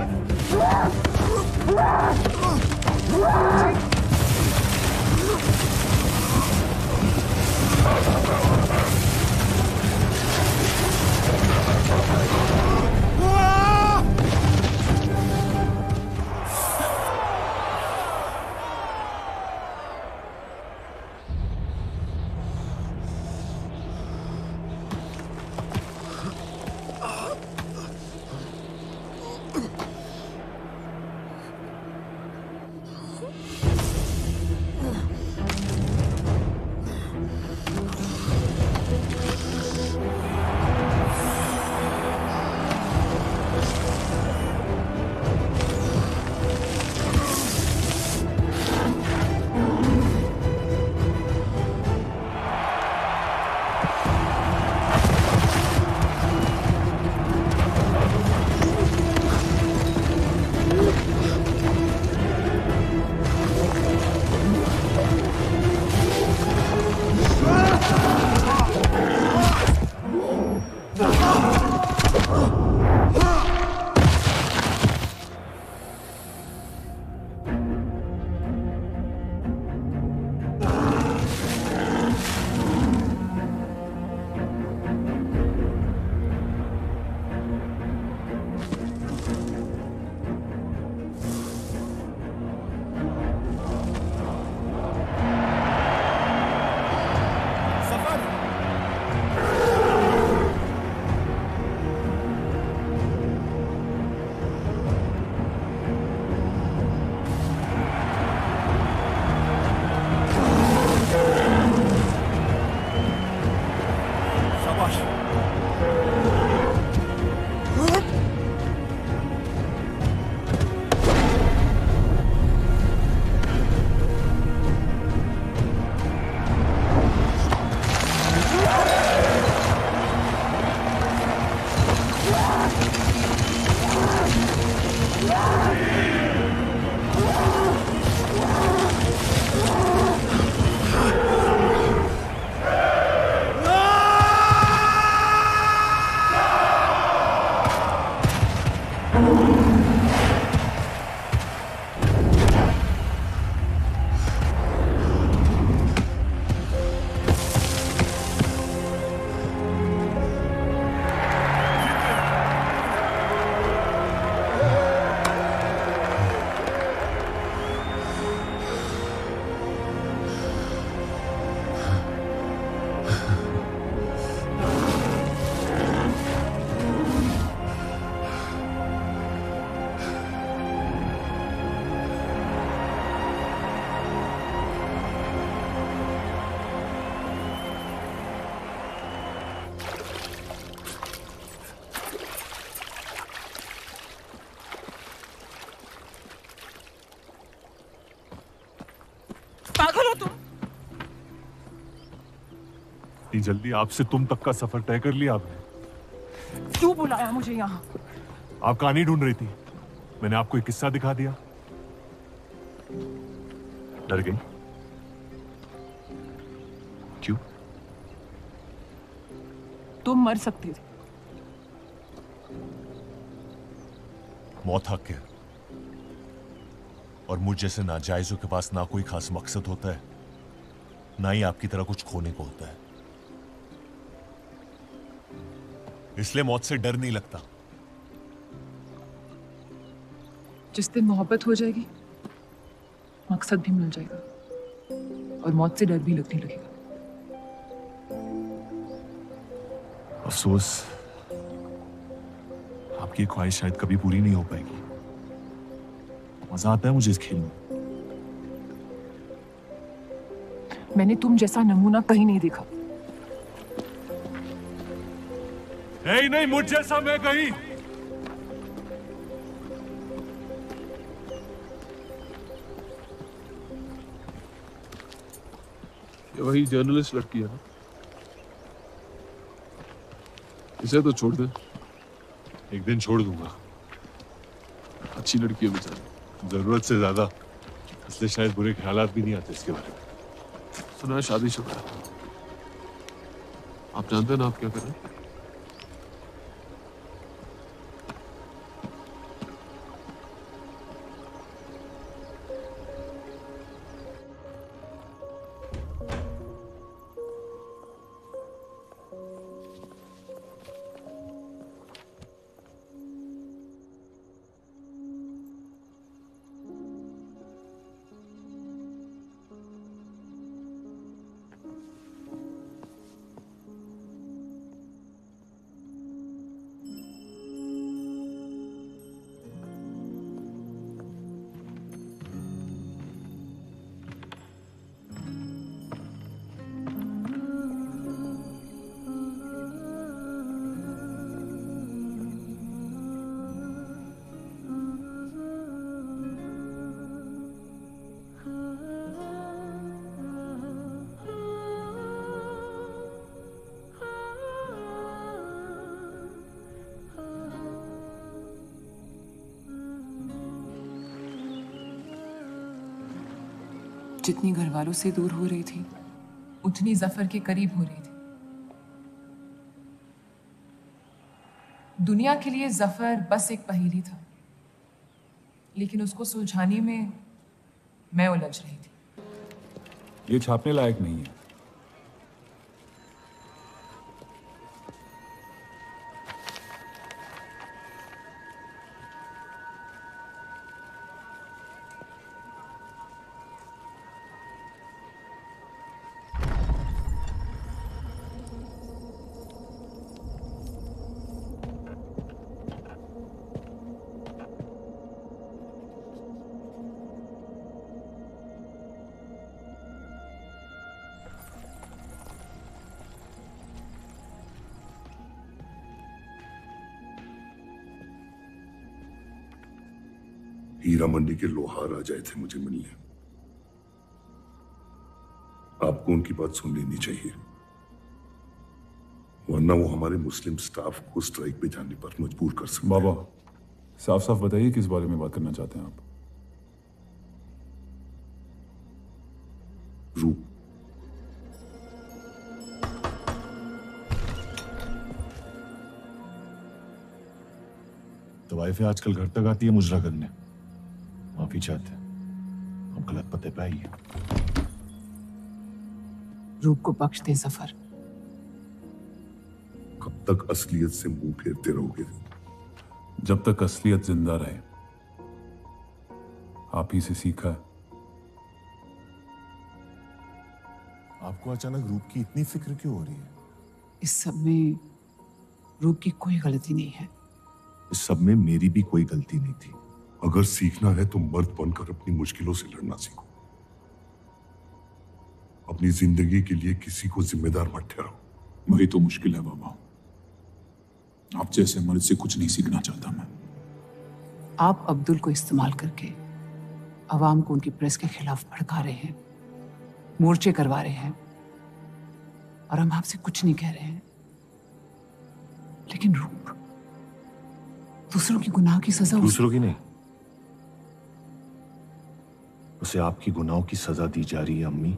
पागल हो तुम? इतनी जल्दी आपसे तुम तक का सफर तय कर लिया आपने? क्यों बुलाया मुझे यहाँ? आप कहानी ढूंढ रही थी, मैंने आपको एक किस्सा दिखा दिया। डर गई? क्यों? तुम मर सकते थे। मौत हक है, और मुझ जैसे नाजायजों के पास ना कोई खास मकसद होता है, ना ही आपकी तरह कुछ खोने को होता है। इसलिए मौत से डर नहीं लगता। जिस दिन मोहब्बत हो जाएगी, मकसद भी मिल जाएगा और मौत से डर भी लगने लगेगा। अफसोस, आपकी ख्वाहिश शायद कभी पूरी नहीं हो पाएगी। मजा आता है मुझे इस खेल में। मैंने तुम जैसा नमूना कहीं नहीं देखा। नहीं, मुझ जैसा मैं कहीं। ये वही जर्नलिस्ट लड़की है ना? इसे तो छोड़ दे। एक दिन छोड़ दूंगा। अच्छी लड़की है बेचारी। जरूरत से ज्यादा, इसलिए शायद बुरे ख्यालात भी नहीं आते इसके बारे में। सुना है शादीशुदा है। आप जानते हैं ना आप क्या करें? जितनी घर वालों से दूर हो रही थी, उतनी जफर के करीब हो रही थी। दुनिया के लिए जफर बस एक पहेली था, लेकिन उसको सुलझाने में मैं उलझ रही थी। ये छापने लायक नहीं है। हीरा मंडी के लोहार आ जाए थे मुझे मिलने। आपको उनकी बात सुन लेनी चाहिए, वरना वो हमारे मुस्लिम स्टाफ को स्ट्राइक पे जाने पर मजबूर कर सकते हैं। बाबा, साफ साफ बताइए किस बारे में बात करना चाहते हैं आप? रूप। तो वाइफ आजकल घर तक आती है मुजरा करने। माफी चाहते हैं, हम गलत पते पे आई है। रूप को बख्श दे जफर। कब तक असलियत से मुंह फेरते रहोगे? जब तक असलियत जिंदा रहे। आप ही से सीखा है। आपको अचानक रूप की इतनी फिक्र क्यों हो रही है? इस सब में रूप की कोई गलती नहीं है। इस सब में मेरी भी कोई गलती नहीं थी। अगर सीखना है तो मर्द बनकर अपनी मुश्किलों से लड़ना सीखो। अपनी जिंदगी के लिए किसी को जिम्मेदार मत ठहराओ। वही तो मुश्किल है बाबा। आप जैसे मर्द से कुछ नहीं सीखना चाहता मैं। आप अब्दुल को इस्तेमाल करके अवाम को उनकी प्रेस के खिलाफ भड़का रहे हैं, मोर्चे करवा रहे हैं, और हम आपसे कुछ नहीं कह रहे हैं। लेकिन रूप दूसरों की गुनाह की सजा दूसरों की नहीं, उसे आपकी गुनाहों की सजा दी जा रही है। अम्मी,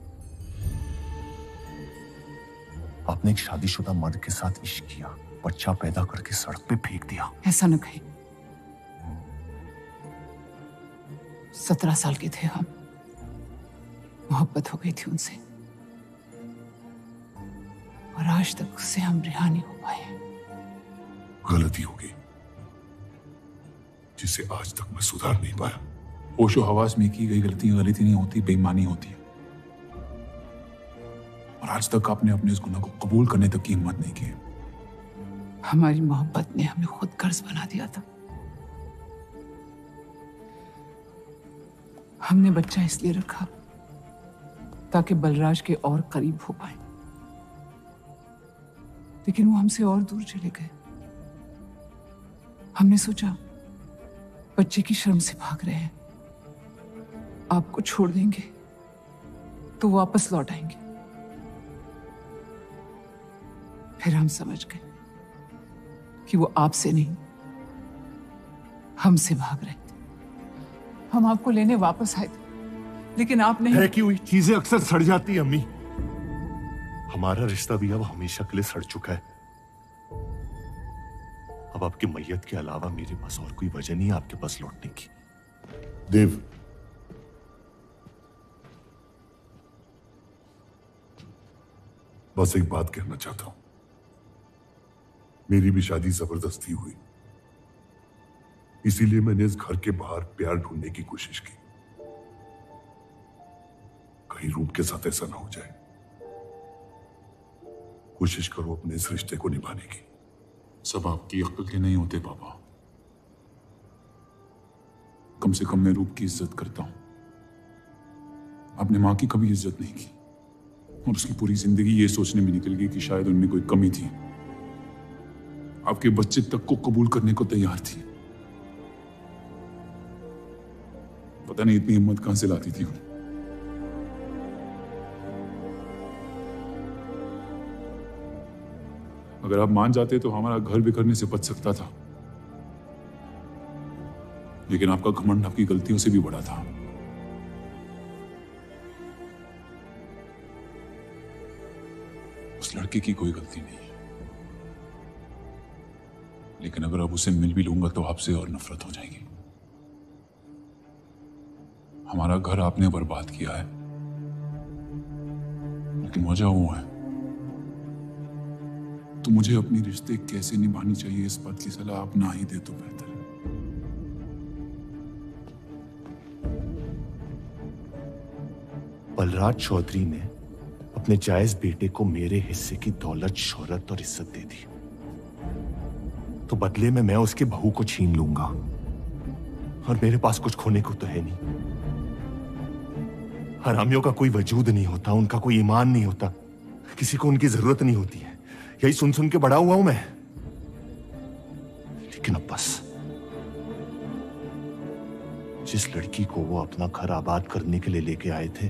आपने एक शादीशुदा मर्द के साथ इश्क किया, बच्चा पैदा करके सड़क पे फेंक दिया। ऐसा न कहे। 17 साल के थे हम, मोहब्बत हो गई थी उनसे, और आज तक उससे हम रिहा नहीं हो पाए। गलती हो गई जिसे आज तक मैं सुधार नहीं पाया। होशो हवास में की गई गलतियां गलती नहीं होती, बेईमानी होती है। और आज तक आपने अपने इस गुनाह को कबूल करने तक की हिम्मत नहीं की। हमारी मोहब्बत ने हमें खुद कर्ज बना दिया था। हमने बच्चा इसलिए रखा ताकि बलराज के और करीब हो पाए, लेकिन वो हमसे और दूर चले गए। हमने सोचा बच्चे की शर्म से भाग रहे हैं, आपको छोड़ देंगे तो वापस लौट आएंगे। फिर हम समझ गए कि वो आपसे नहीं, हमसे भाग रहे थे। हम आपको लेने वापस आए थे, लेकिन आप नहीं। फेंकी हुई चीजें अक्सर सड़ जाती है अम्मी। हमारा रिश्ता भी अब हमेशा के लिए सड़ चुका है। अब आपकी मैयत के अलावा मेरे पास और कोई वजह नहीं है आपके पास लौटने की। देव, बस एक बात कहना चाहता हूं। मेरी भी शादी जबरदस्ती हुई, इसीलिए मैंने इस घर के बाहर प्यार ढूंढने की कोशिश की। कहीं रूप के साथ ऐसा ना हो जाए। कोशिश करो अपने इस रिश्ते को निभाने की। सब आपकी अक्ल के नहीं होते पापा। कम से कम मैं रूप की इज्जत करता हूं। अपने मां की कभी इज्जत नहीं की, और उसकी पूरी जिंदगी ये सोचने में निकल गई कि शायद उनमें कोई कमी थी। आपके बच्चे तक को कबूल करने को तैयार थी। पता नहीं इतनी हिम्मत कहां से लाती थी वो। अगर आप मान जाते तो हमारा घर बिखरने से बच सकता था, लेकिन आपका घमंड आपकी गलतियों से भी बड़ा था। उस लड़के की कोई गलती नहीं है, लेकिन अगर अब उसे मिल भी लूंगा तो आपसे और नफरत हो जाएगी। हमारा घर आपने बर्बाद किया है, लेकिन वजह वो है। तो मुझे अपनी रिश्ते कैसे निभानी चाहिए इस बात की सलाह आप ना ही दे तो बेहतर है। बलराज चौधरी ने अपने जायज बेटे को मेरे हिस्से की दौलत, शोहरत और इज्जत दे दी, तो बदले में मैं उसके बहू को छीन लूंगा, और मेरे पास कुछ खोने को तो है नहीं। हरामियों का कोई वजूद नहीं होता, उनका कोई ईमान नहीं होता, किसी को उनकी जरूरत नहीं होती है। यही सुन सुन के बड़ा हुआ हूं मैं। लेकिन अब बस, जिस लड़की को वो अपना घर आबाद करने के लिए लेके आए थे,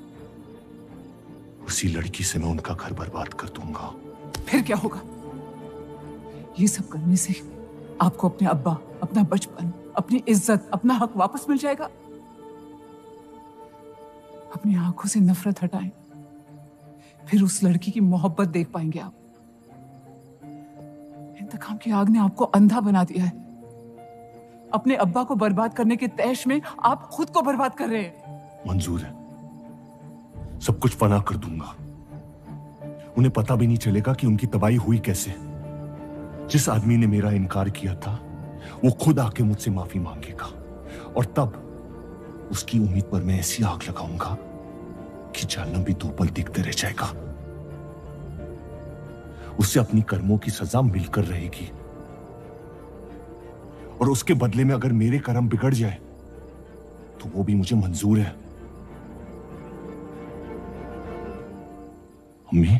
उसी लड़की से मैं उनका घर बर्बाद कर दूंगा। फिर क्या होगा? ये सब करने से आपको अपने अब्बा, अपना बचपन, अपनी इज्जत, अपना हक वापस मिल जाएगा। अपनी आंखों से नफरत हटाएं, फिर उस लड़की की मोहब्बत देख पाएंगे आप। इंतकाम की आग ने आपको अंधा बना दिया है। अपने अब्बा को बर्बाद करने के तैश में आप खुद को बर्बाद कर रहे हैं। मंजूर है, सब कुछ फना कर दूंगा। उन्हें पता भी नहीं चलेगा कि उनकी तबाही हुई कैसे। जिस आदमी ने मेरा इनकार किया था, वो खुद आके मुझसे माफी मांगेगा, और तब उसकी उम्मीद पर मैं ऐसी आग लगाऊंगा कि जहन्नम भी 2 पल दिखते रह जाएगा। उससे अपनी कर्मों की सजा मिलकर रहेगी, और उसके बदले में अगर मेरे कर्म बिगड़ जाए तो वो भी मुझे मंजूर है। अम्मी,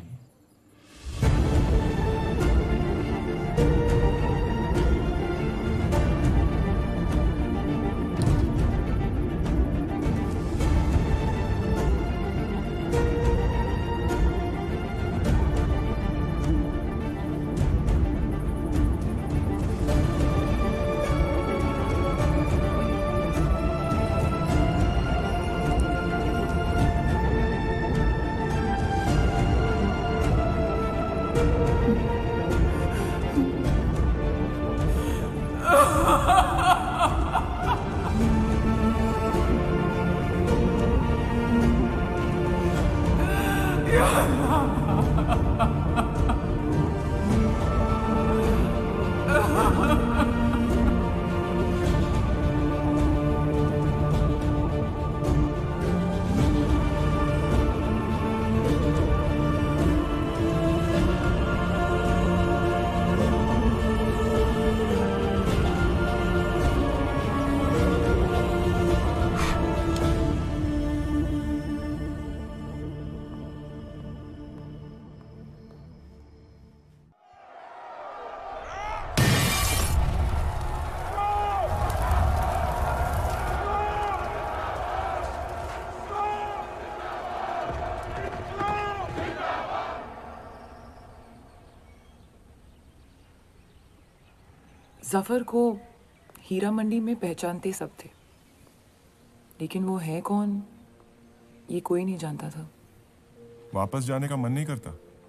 जफर को हीरा मंडी में पहचानते सब थे, लेकिन वो है कौन ये कोई नहीं जानता था। वापस जाने का मन नहीं करता?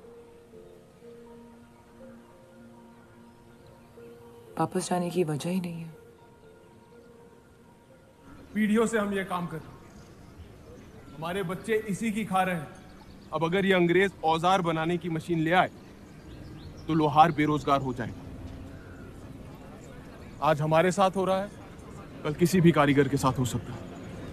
वापस जाने की वजह ही नहीं है। पीढ़ियों से हम ये काम कर रहे हैं, हमारे बच्चे इसी की खा रहे हैं। अब अगर ये अंग्रेज औजार बनाने की मशीन ले आए तो लोहार बेरोजगार हो जाएगा। आज हमारे साथ हो रहा है, कल किसी भी कारीगर के साथ हो सकता है।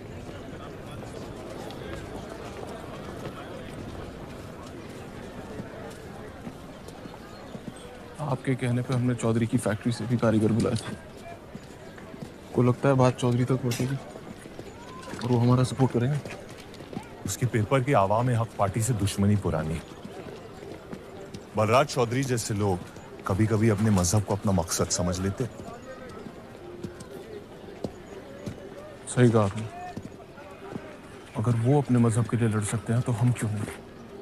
आपके कहने पे हमने चौधरी की फैक्ट्री से भी कारीगर बुलाए थे। को लगता है बात चौधरी तक पहुंचेगी और वो हमारा सपोर्ट करेंगे। उसके पेपर की आवाम हक पार्टी से दुश्मनी पुरानी। बलराज चौधरी जैसे लोग कभी कभी अपने मजहब को अपना मकसद समझ लेते। सही कहा आपने। अगर वो अपने मजहब के लिए लड़ सकते हैं तो हम क्यों नहीं?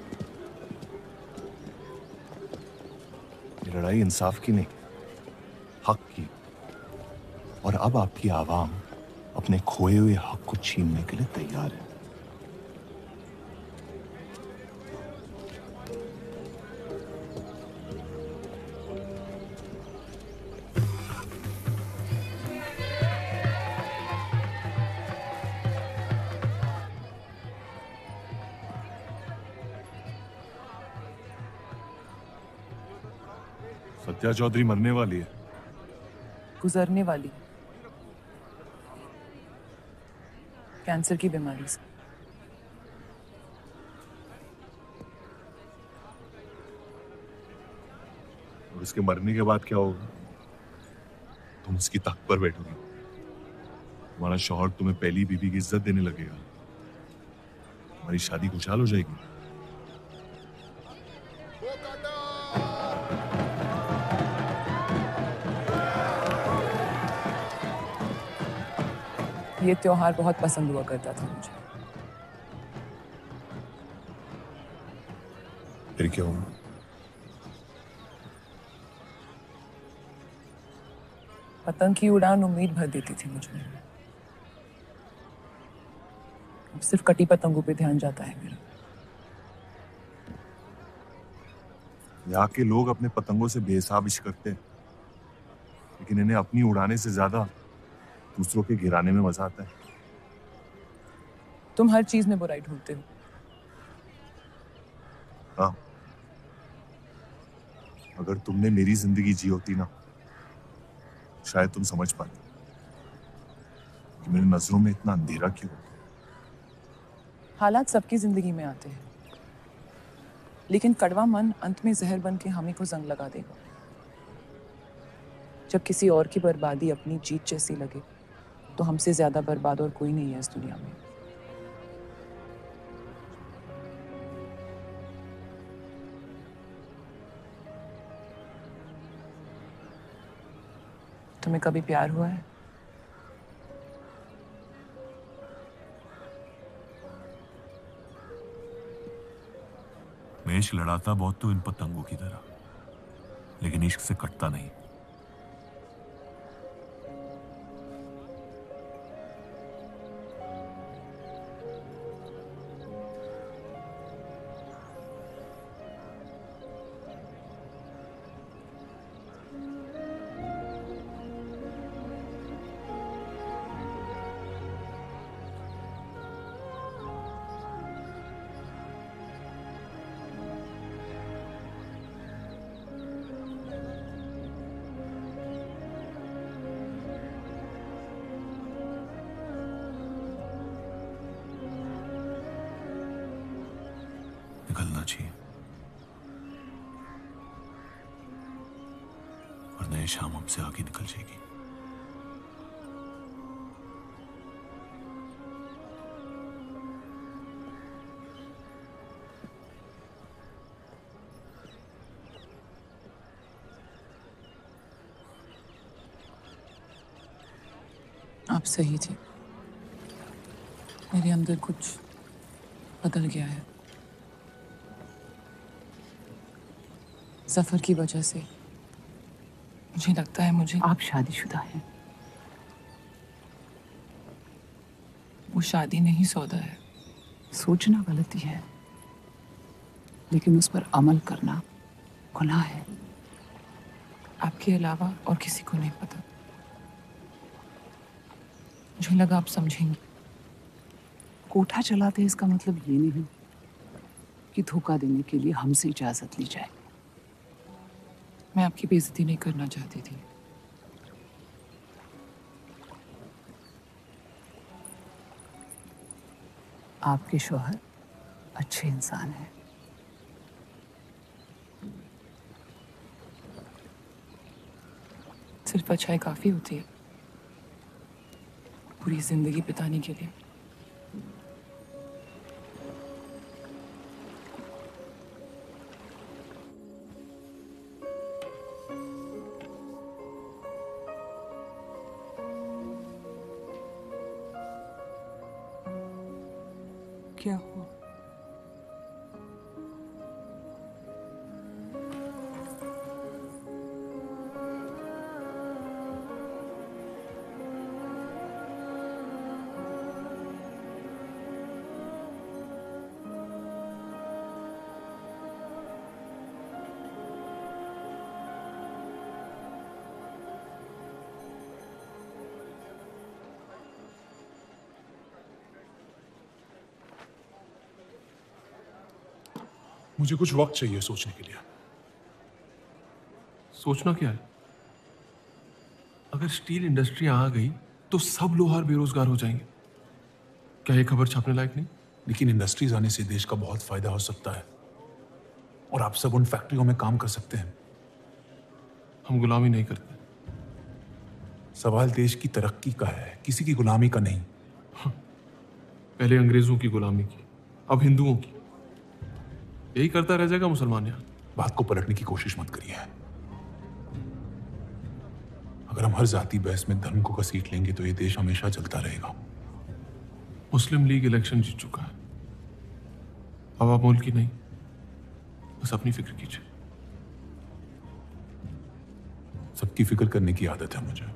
ये लड़ाई इंसाफ की नहीं, हक की। और अब आपकी आवाम अपने खोए हुए हक को छीनने के लिए तैयार है। विद्या चौधरी मरने वाली है। गुजरने वाली, कैंसर की बीमारी से। और उसके मरने के बाद क्या होगा? तुम उसकी तख्त पर बैठोगी, तुम्हारा शौहर तुम्हें पहली बीवी की इज्जत देने लगेगा, हमारी शादी खुशहाल हो जाएगी। ये त्योहार बहुत पसंद हुआ करता था मुझे। फिर क्या हुआ? पतंग की उड़ान उम्मीद भर देती थी मुझे। अब सिर्फ कटी पतंगों पे ध्यान जाता है मेरा। यहाँ के लोग अपने पतंगों से बेहिसाब इश्क करते हैं, लेकिन इन्हें अपनी उड़ाने से ज्यादा दूसरों के गिराने में मजा आता है। तुम हर चीज में बुराई ढूंढते हो। हाँ, अगर तुमने मेरी जिंदगी जी होती ना, शायद तुम समझ पाते कि मेरी नजरों में इतना अंधेरा क्यों। हालात सबकी जिंदगी में आते हैं, लेकिन कड़वा मन अंत में जहर बन के हम ही को जंग लगा देगा। जब किसी और की बर्बादी अपनी जीत जैसी लगे, तो हमसे ज्यादा बर्बाद और कोई नहीं है इस दुनिया में। तुम्हें कभी प्यार हुआ है? मैं इश्क लड़ाता बहुत तो इन पतंगों की तरह, लेकिन इश्क से कटता नहीं। निकलना चाहिए, वरना ये शाम हमसे आगे निकल जाएगी। आप सही थे, मेरे अंदर कुछ बदल गया है। सफर की वजह से मुझे लगता है मुझे। आप शादीशुदा हैं। वो शादी नहीं सौदा है। सोचना गलती है, लेकिन उस पर अमल करना गुनाह है। आपके अलावा और किसी को नहीं पता। मुझे लगा आप समझेंगी। कोठा चलाते इसका मतलब ये नहीं कि धोखा देने के लिए हमसे इजाजत ली जाए। मैं आपकी बेइज्जती नहीं करना चाहती थी। आपके शौहर अच्छे इंसान हैं। सिर्फ अच्छाई काफी होती है पूरी जिंदगी बिताने के लिए। क्या हुआ? मुझे कुछ वक्त चाहिए सोचने के लिए। सोचना क्या है? अगर स्टील इंडस्ट्री आ गई तो सब लोहार बेरोजगार हो जाएंगे। क्या ये खबर छापने लायक नहीं? लेकिन इंडस्ट्रीज आने से देश का बहुत फायदा हो सकता है और आप सब उन फैक्ट्रियों में काम कर सकते हैं। हम गुलामी नहीं करते। सवाल देश की तरक्की का है, किसी की गुलामी का नहीं। पहले अंग्रेजों की गुलामी की, अब हिंदुओं की। यही करता रह जाएगा मुसलमान यहाँ। बात को पलटने की कोशिश मत करिए। अगर हम हर जाति बहस में धर्म को घसीट लेंगे तो ये देश हमेशा चलता रहेगा। मुस्लिम लीग इलेक्शन जीत चुका है। अब आप मुल्क की नहीं, बस अपनी फिक्र कीजिए। सबकी फिक्र करने की आदत है मुझे,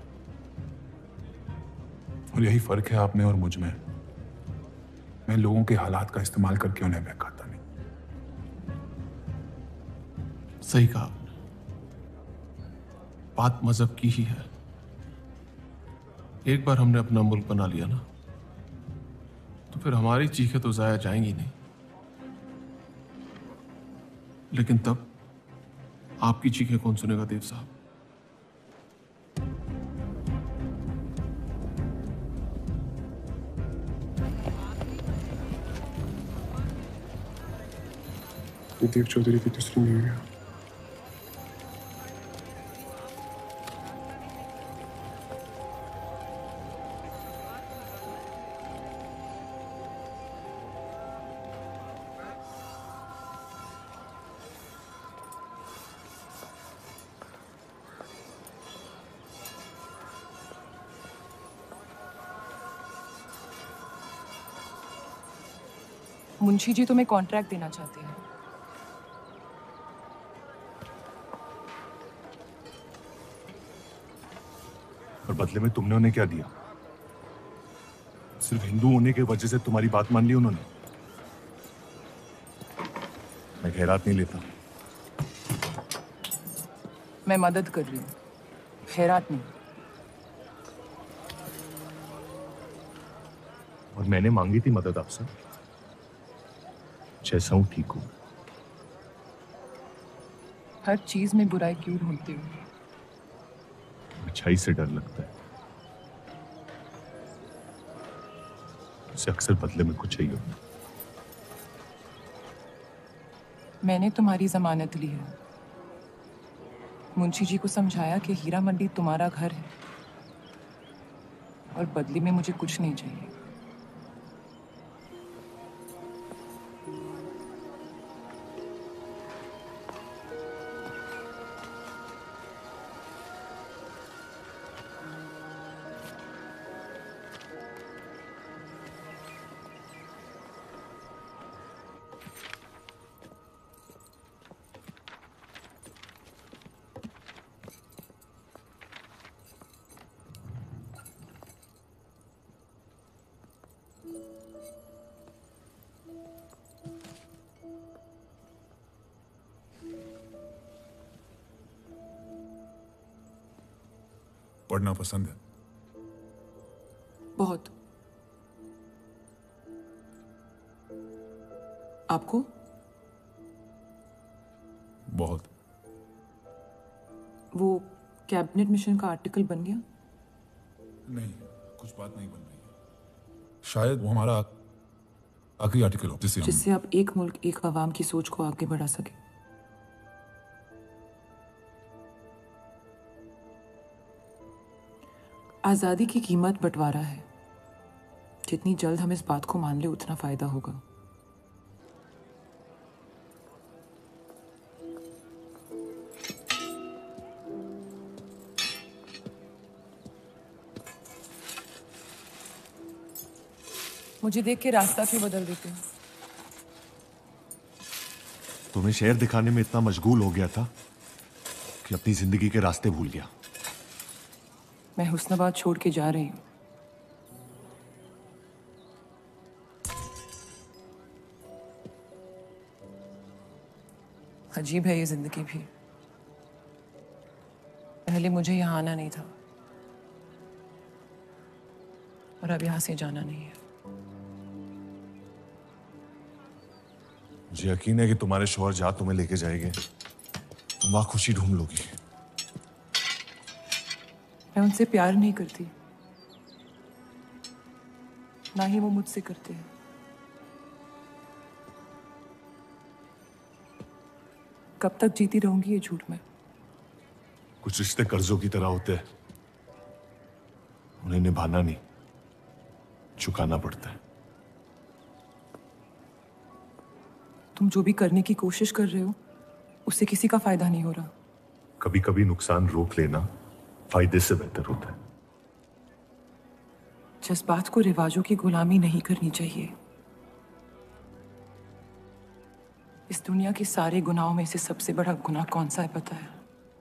और यही फर्क है आप में और मुझ में। मैं लोगों के हालात का इस्तेमाल करके उन्हें बहकाता नहीं। सही कहा आपने। बात मजहब की ही है। एक बार हमने अपना मुल्क बना लिया ना, तो फिर हमारी चीखें तो जाया जाएंगी नहीं। लेकिन तब आपकी चीखें कौन सुनेगा देव साहब? देव चौधरी की दूसरी नहीं हुई। मुंशी जी तुम्हें कॉन्ट्रैक्ट देना चाहते हैं। और बदले में तुमने उन्हें क्या दिया? सिर्फ हिंदू होने की वजह से तुम्हारी बात मान ली उन्होंने? मैं खैरात नहीं लेता। मैं मदद कर रही हूँ, खैरात नहीं। और मैंने मांगी थी मदद आपसे। जैसा हूं ठीक हूं। हर चीज में बुराई क्यों ढूंढते हो? अच्छाई से डर लगता है। उसे अक्सर बदले में कुछ चाहिए होता। मैंने तुम्हारी जमानत ली है। मुंशी जी को समझाया कि हीरा मंडी तुम्हारा घर है और बदले में मुझे कुछ नहीं चाहिए। पढ़ना पसंद है? बहुत। आपको? बहुत। वो कैबिनेट मिशन का आर्टिकल बन गया? नहीं, कुछ बात नहीं बन रही है। शायद वो हमारा आखिरी आर्टिकल हो जिससे आप एक मुल्क एक अवाम की सोच को आगे बढ़ा सके। आज़ादी की कीमत बंटवारा है। जितनी जल्द हम इस बात को मान ले उतना फायदा होगा। मुझे देख के रास्ता क्यों बदल देते हो? तुम्हें शहर दिखाने में इतना मशगूल हो गया था कि अपनी जिंदगी के रास्ते भूल गया। मैं हुस्नाबाद छोड़ के जा रही हूँ। अजीब है ये जिंदगी भी। पहले मुझे यहाँ आना नहीं था और अब यहाँ से जाना नहीं है। मुझे यकीन है कि तुम्हारे शौहर जहां तुम्हें लेके जाएंगे तुम वहां खुशी ढूंढ लोगी। मैं उनसे प्यार नहीं करती, ना ही वो मुझसे करते हैं। कब तक जीती रहूंगी ये झूठ में? कुछ रिश्ते कर्जों की तरह होते हैं, उन्हें निभाना नहीं, चुकाना पड़ता है। तुम जो भी करने की कोशिश कर रहे हो उससे किसी का फायदा नहीं हो रहा। कभी कभी नुकसान रोक लेना फायदे से बेहतर होता है। जज्बात को रिवाजों की गुलामी नहीं करनी चाहिए। इस दुनिया के सारे गुनाहों में से सबसे बड़ा गुनाह कौन सा है पता है?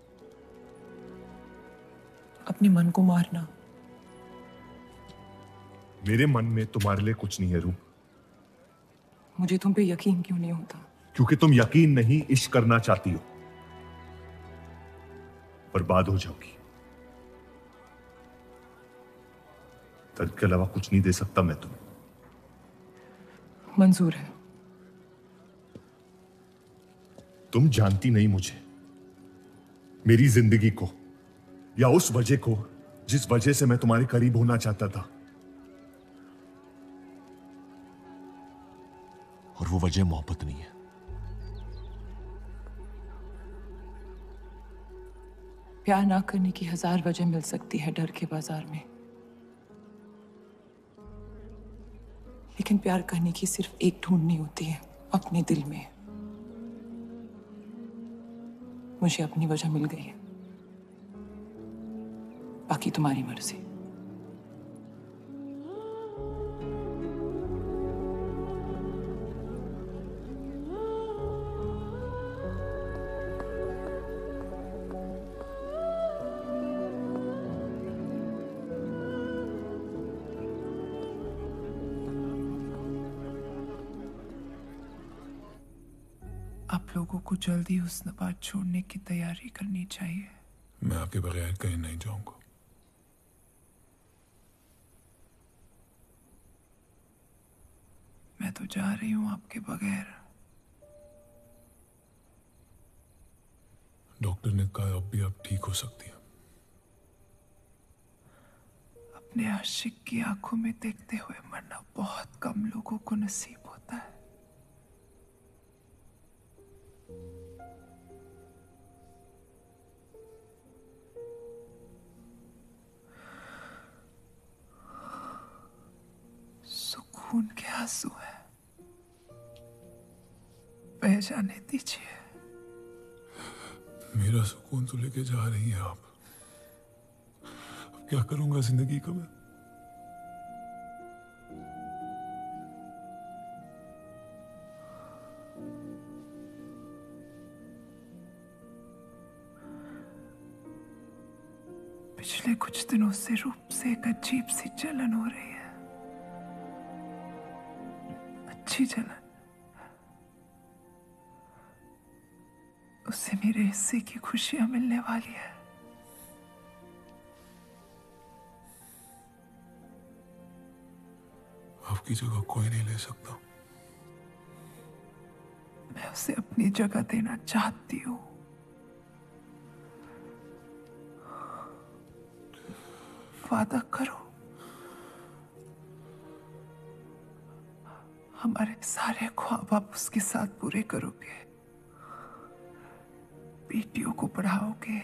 अपने मन को मारना। मेरे मन में तुम्हारे लिए कुछ नहीं है रूप। मुझे तुम पे यकीन क्यों नहीं होता? क्योंकि तुम यकीन नहीं इश्क करना चाहती हो। बर्बाद हो जाओगी। दर्द के अलावा कुछ नहीं दे सकता मैं तुम्हें। मंजूर है। तुम जानती नहीं मुझे, मेरी जिंदगी को, या उस वजह को जिस वजह से मैं तुम्हारे करीब होना चाहता था। और वो वजह मोहब्बत नहीं है। प्यार ना करने की 1000 वजह मिल सकती है डर के बाजार में, लेकिन प्यार करने की सिर्फ एक ढूंढनी होती है, अपने दिल में। मुझे अपनी वजह मिल गई है, बाकी तुम्हारी मर्जी। आप लोगों को जल्दी हुस्नाबाद छोड़ने की तैयारी करनी चाहिए। मैं आपके बगैर कहीं नहीं जाऊंगा। मैं तो जा रही हूं आपके बगैर। डॉक्टर ने कहा अब भी आप ठीक हो सकती हैं। अपने आशिक की आंखों में देखते हुए मरना बहुत कम लोगों को नसीब होता है। सुकून के आंसू है, बह जाने दीजिए। मेरा सुकून तो लेके जा रही हैं आप। अब क्या करूंगा जिंदगी का मैं? पिछले कुछ दिनों से रूप से एक अजीब सी जलन हो रही है। अच्छी जलन। उससे मेरे हिस्से की खुशियां मिलने वाली है। आपकी जगह कोई नहीं ले सकता। मैं उसे अपनी जगह देना चाहती हूँ। वादा करो, हमारे सारे ख्वाब आप उसके साथ पूरे करोगे। बेटियों को पढ़ाओगे,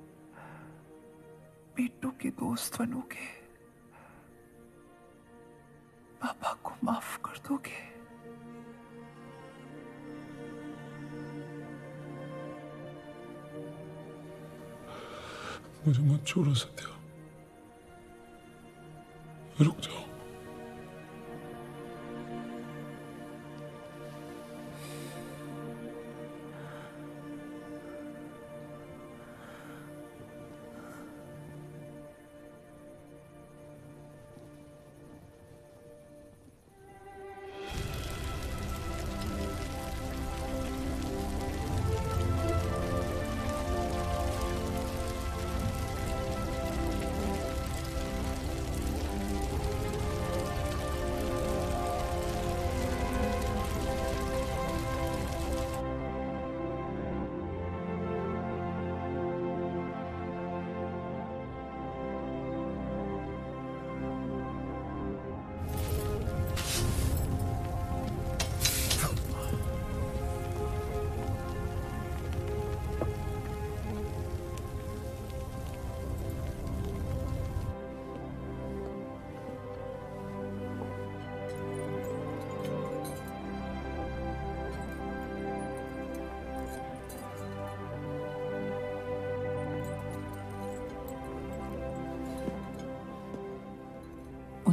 बेटों के दोस्त बनोगे, पापा को माफ कर दोगे। मुझे मत छोड़ो सत्या, रुक जाओ।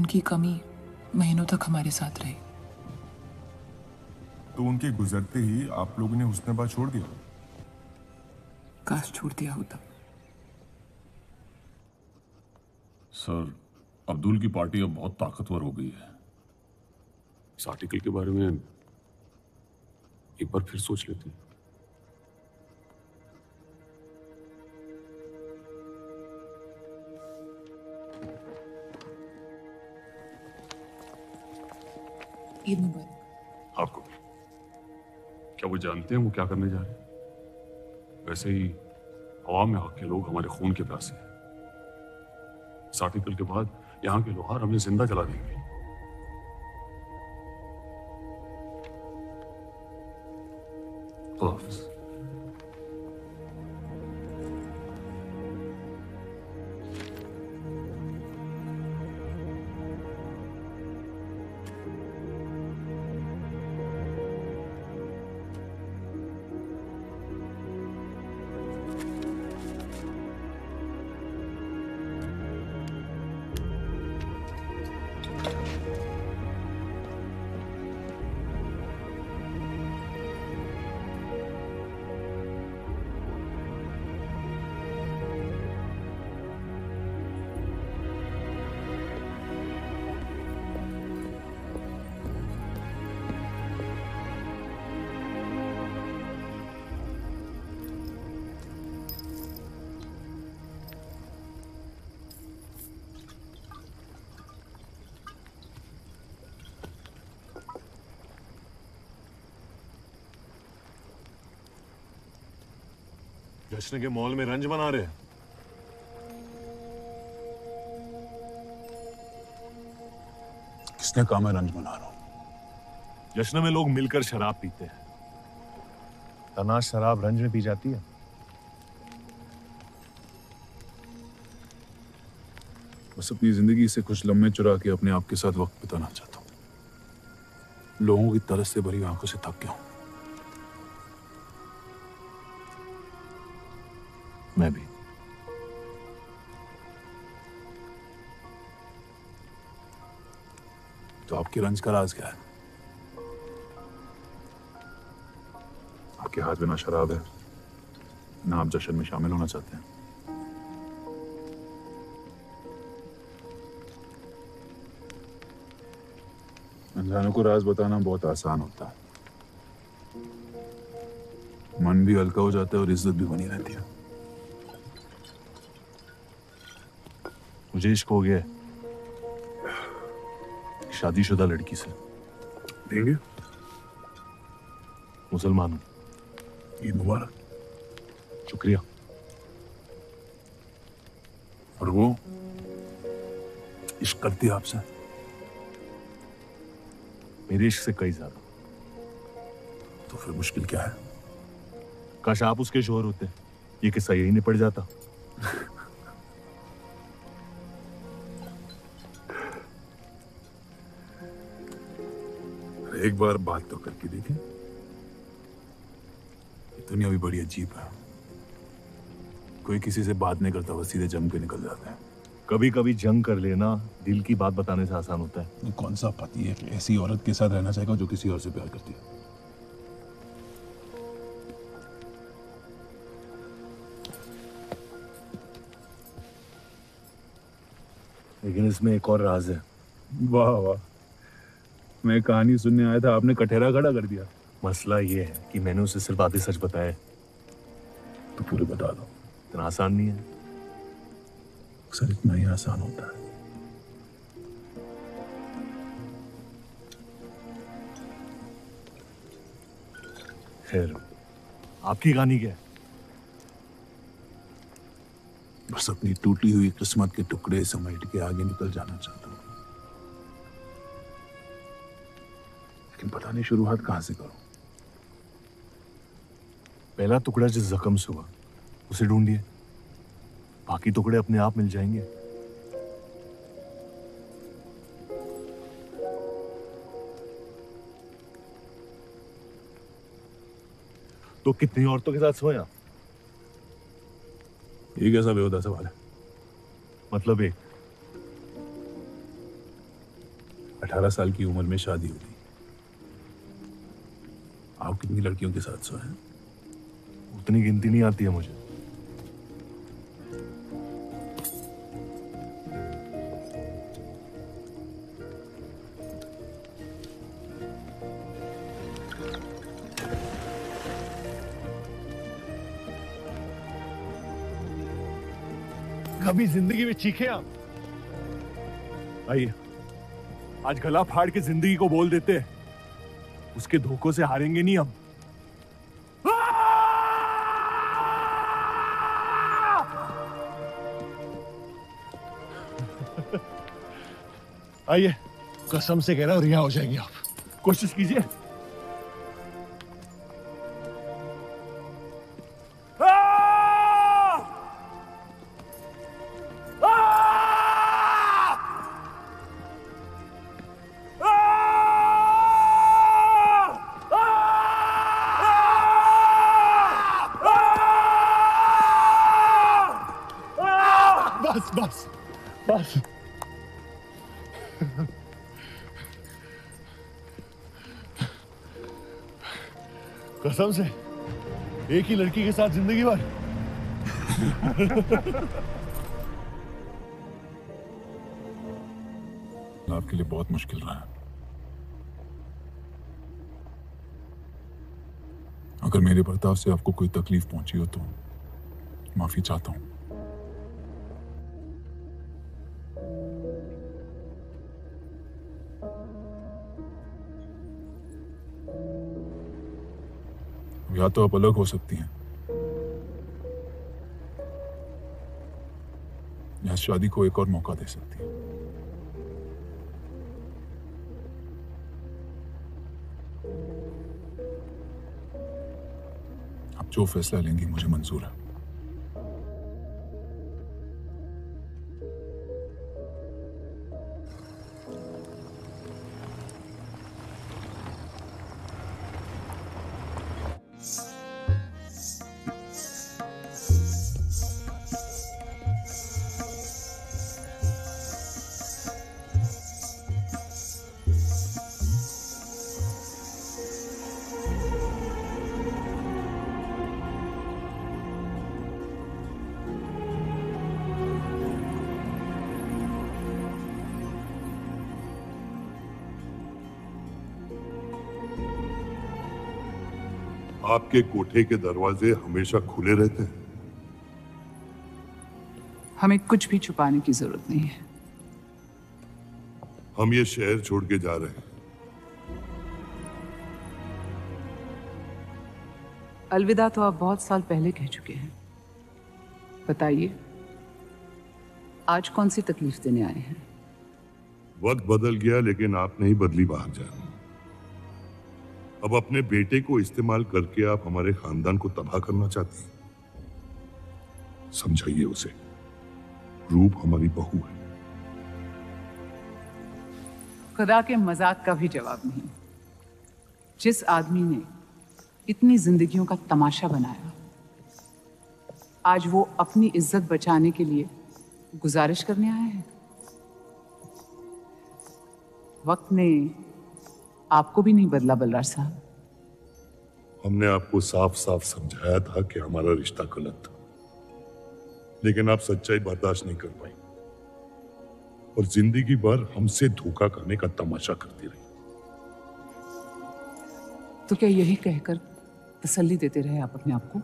उनकी कमी महीनों तक हमारे साथ रही। तो उनके गुजरते ही आप लोगों ने हुस्नबाज छोड़ दिया? काश छोड़ दिया होता। सर, अब्दुल की पार्टी अब बहुत ताकतवर हो गई है। इस आर्टिकल के बारे में एक बार फिर सोच लेते हैं। ईद मुबारक। आपको भी। क्या वो जानते हैं वो क्या करने जा रहे हैं? वैसे ही अवाम में हक के लोग हमारे खून के प्यासे हैं। इस आर्टिकल के बाद यहाँ के लोहार हमें जिंदा जला देंगे। खुदा हाफिज़। जश्न के मॉल में रंज बना रहे हैं। किसने कहा मैं रंज बना रहा हूं? जश्न में लोग मिलकर शराब पीते हैं। तनाश शराब रंज में पी जाती है। बस अपनी जिंदगी से कुछ लम्हे चुरा के अपने आप के साथ वक्त बिताना चाहता हूं। लोगों की तरस से भरी आंखों से थक गया हूं। मैं भी। तो आपके रंज का राज क्या है? आपके हाथ में ना शराब है, ना आप जश्न में शामिल होना चाहते हैं। अनजानों को राज बताना बहुत आसान होता है। मन भी हल्का हो जाता है और इज्जत भी बनी रहती है। मुझे इश्क हो गया है शादीशुदा लड़की से। देंगे? मुसलमान हूं। ईद मुबारक। शुक्रिया। और वो इश्क करती है आपसे? मेरे इश्क से कई ज्यादा। तो फिर मुश्किल क्या है? काश आप उसके शोहर होते, ये किस्सा यही निपट जाता। एक बार बात तो करके देखें। दुनिया भी बड़ी अजीब है। कोई किसी से बात नहीं करता, वो सीधे जम के निकल जाते हैं। कभी कभी जंग कर लेना दिल की बात बताने से आसान होता है। कौन सा पति है ऐसी औरत के साथ रहना चाहेगा जो किसी और से प्यार करती है? लेकिन इसमें एक और राज है। वाह वाह, मैं कहानी सुनने आया था, आपने कठहरा खड़ा कर दिया। मसला ये है कि मैंने उसे सिर्फ आधे सच बताए। तो पूरे बता दो। इतना आसान नहीं है। अक्सर इतना ही आसान होता है। खैर, आपकी कहानी क्या है? बस अपनी टूटी हुई किस्मत के टुकड़े समेट के आगे निकल जाना चाहता हूं, लेकिन पता नहीं शुरुआत कहां से करूं। पहला टुकड़ा जिस जख्म से हुआ उसे ढूंढिए, बाकी टुकड़े अपने आप मिल जाएंगे। तो कितनी औरतों के साथ सोया? ये कैसा बेहुदा सवाल है? मतलब एक। 18 साल की उम्र में शादी होगी। आप कितनी लड़कियों के साथ सोए हैं? उतनी गिनती नहीं आती है मुझे। कभी जिंदगी में चीखे आप? आइए, आज गला फाड़ के जिंदगी को बोल देते हैं। उसके धोखों से हारेंगे नहीं हम। आइए, कसम से कह रहा हूं, रिहा हो जाएंगे आप। कोशिश कीजिए। बस बस बस। कसम से एक ही लड़की के साथ जिंदगी भर। आपके लिए बहुत मुश्किल रहा है। अगर मेरे बर्ताव से आपको कोई तकलीफ पहुंची हो तो माफी चाहता हूं। या तो आप अलग हो सकती हैं या शादी को एक और मौका दे सकती हैं। आप जो फैसला लेंगी मुझे मंजूर है। आपके कोठे के दरवाजे हमेशा खुले रहते हैं? हमें कुछ भी छुपाने की जरूरत नहीं है। हम ये शहर छोड़ के जा रहे हैं। अलविदा तो आप बहुत साल पहले कह चुके हैं। बताइए, आज कौन सी तकलीफ देने आए हैं? वक्त बदल गया लेकिन आप नहीं बदली बाहर जान। अब अपने बेटे को इस्तेमाल करके आप हमारे खानदान को तबाह करना चाहती हैं। समझाइए उसे, रूप हमारी बहू है। खुदा के मजाक का भी जवाब नहीं। जिस आदमी ने इतनी जिंदगियों का तमाशा बनाया, आज वो अपनी इज्जत बचाने के लिए गुजारिश करने आए हैं। वक्त ने आपको भी नहीं बदला बलराज साहब। हमने आपको साफ साफ समझाया था कि हमारा रिश्ता गलत था, लेकिन आप सच्चाई बर्दाश्त नहीं कर पाई और जिंदगी भर हमसे धोखा करने का तमाशा करती रही। तो क्या यही कहकर तसल्ली देते रहे आप अपने आप को?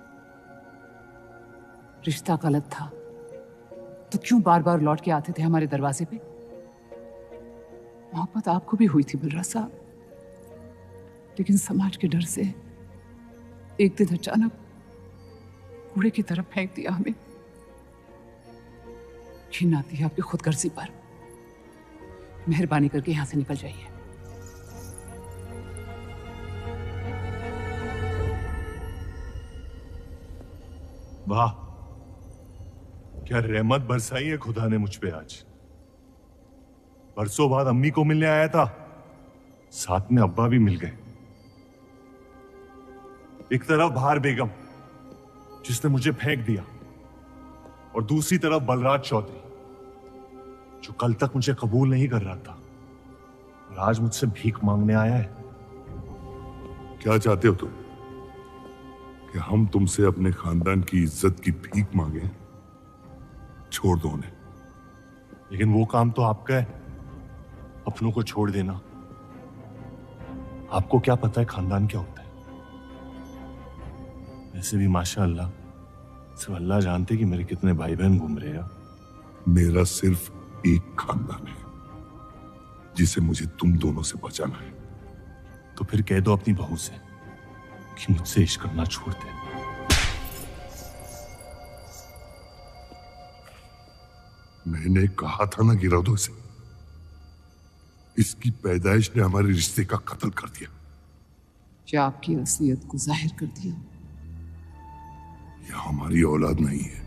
रिश्ता गलत था तो क्यों बार बार लौट के आते थे हमारे दरवाजे पे? मोहब्बत आपको भी हुई थी बलराज साहब, लेकिन समाज के डर से एक दिन अचानक कूड़े की तरफ फेंक दिया हमें। घिन आती है आपकी खुदगर्जी पर। मेहरबानी करके यहां से निकल जाइए। वाह, क्या रहमत बरसाई है खुदा ने मुझ पे आज। बरसों बाद अम्मी को मिलने आया था, साथ में अब्बा भी मिल गए। एक तरफ बहार बेगम जिसने मुझे फेंक दिया और दूसरी तरफ बलराज चौधरी जो कल तक मुझे कबूल नहीं कर रहा था। आज मुझसे भीख मांगने आया है? क्या चाहते हो तुम? कि हम तुमसे अपने खानदान की इज्जत की भीख मांगे? छोड़ दो उन्हें। लेकिन वो काम तो आपका है, अपनों को छोड़ देना। आपको क्या पता है खानदान क्या होता है? वैसे भी माशाअल्लाह सिर्फ अल्लाह जानते कि मेरे कितने भाई बहन घूम रहे हैं। मेरा सिर्फ एक खानदान है जिसे मुझे तुम दोनों से बचाना है। तो फिर कह दो अपनी बहू से कि मुझसे इश्क करना छोड़ दे। मैंने कहा था ना गिरा दो इसे। इसकी पैदाइश ने हमारे रिश्ते का कत्ल कर दिया। क्या आपकी असलियत को जाहिर कर दिया? यह हमारी औलाद नहीं है,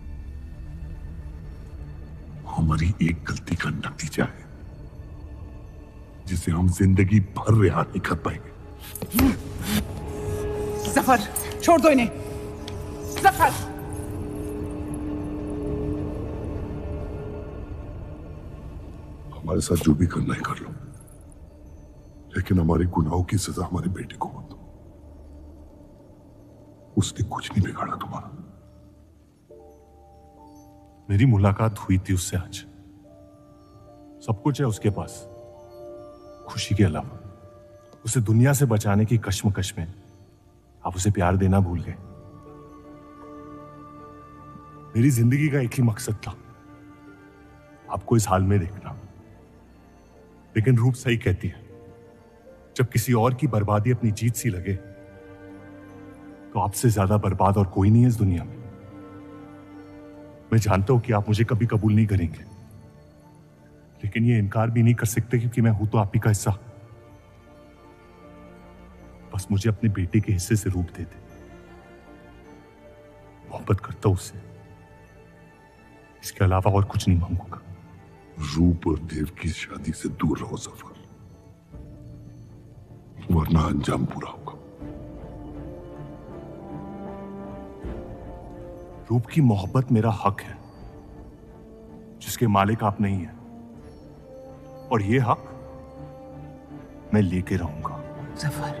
हमारी एक गलती का नतीजा है जिसे हम जिंदगी भर रिहा नहीं कर पाएंगे। जफर, छोड़ दो इन्हें। जफर, हमारे साथ जो भी करना है कर लो, लेकिन हमारे गुनाहों की सजा हमारे बेटे को मत दो। उसने कुछ नहीं बिगाड़ा तुम्हारा। मेरी मुलाकात हुई थी उससे आज। सब कुछ है उसके पास, खुशी के अलावा। उसे दुनिया से बचाने की कश्मकश में आप उसे प्यार देना भूल गए। मेरी जिंदगी का एक ही मकसद था, आपको इस हाल में देखना। लेकिन रूप सही कहती है, जब किसी और की बर्बादी अपनी जीत सी लगे तो आपसे ज्यादा बर्बाद और कोई नहीं है इस दुनिया में। मैं जानता हूं कि आप मुझे कभी कबूल नहीं करेंगे, लेकिन ये इनकार भी नहीं कर सकते क्योंकि मैं हूं तो आप ही का हिस्सा। बस मुझे अपने बेटे के हिस्से से रूप दे दे। मोहब्बत करता हूं उससे, इसके अलावा और कुछ नहीं मांगूंगा। रूप और देव की शादी से दूर रहो सफर, वरना अंजाम पूरा होगा। रूप की मोहब्बत मेरा हक है जिसके मालिक आप नहीं हैं, और ये हक मैं लेके रहूंगा। जफर,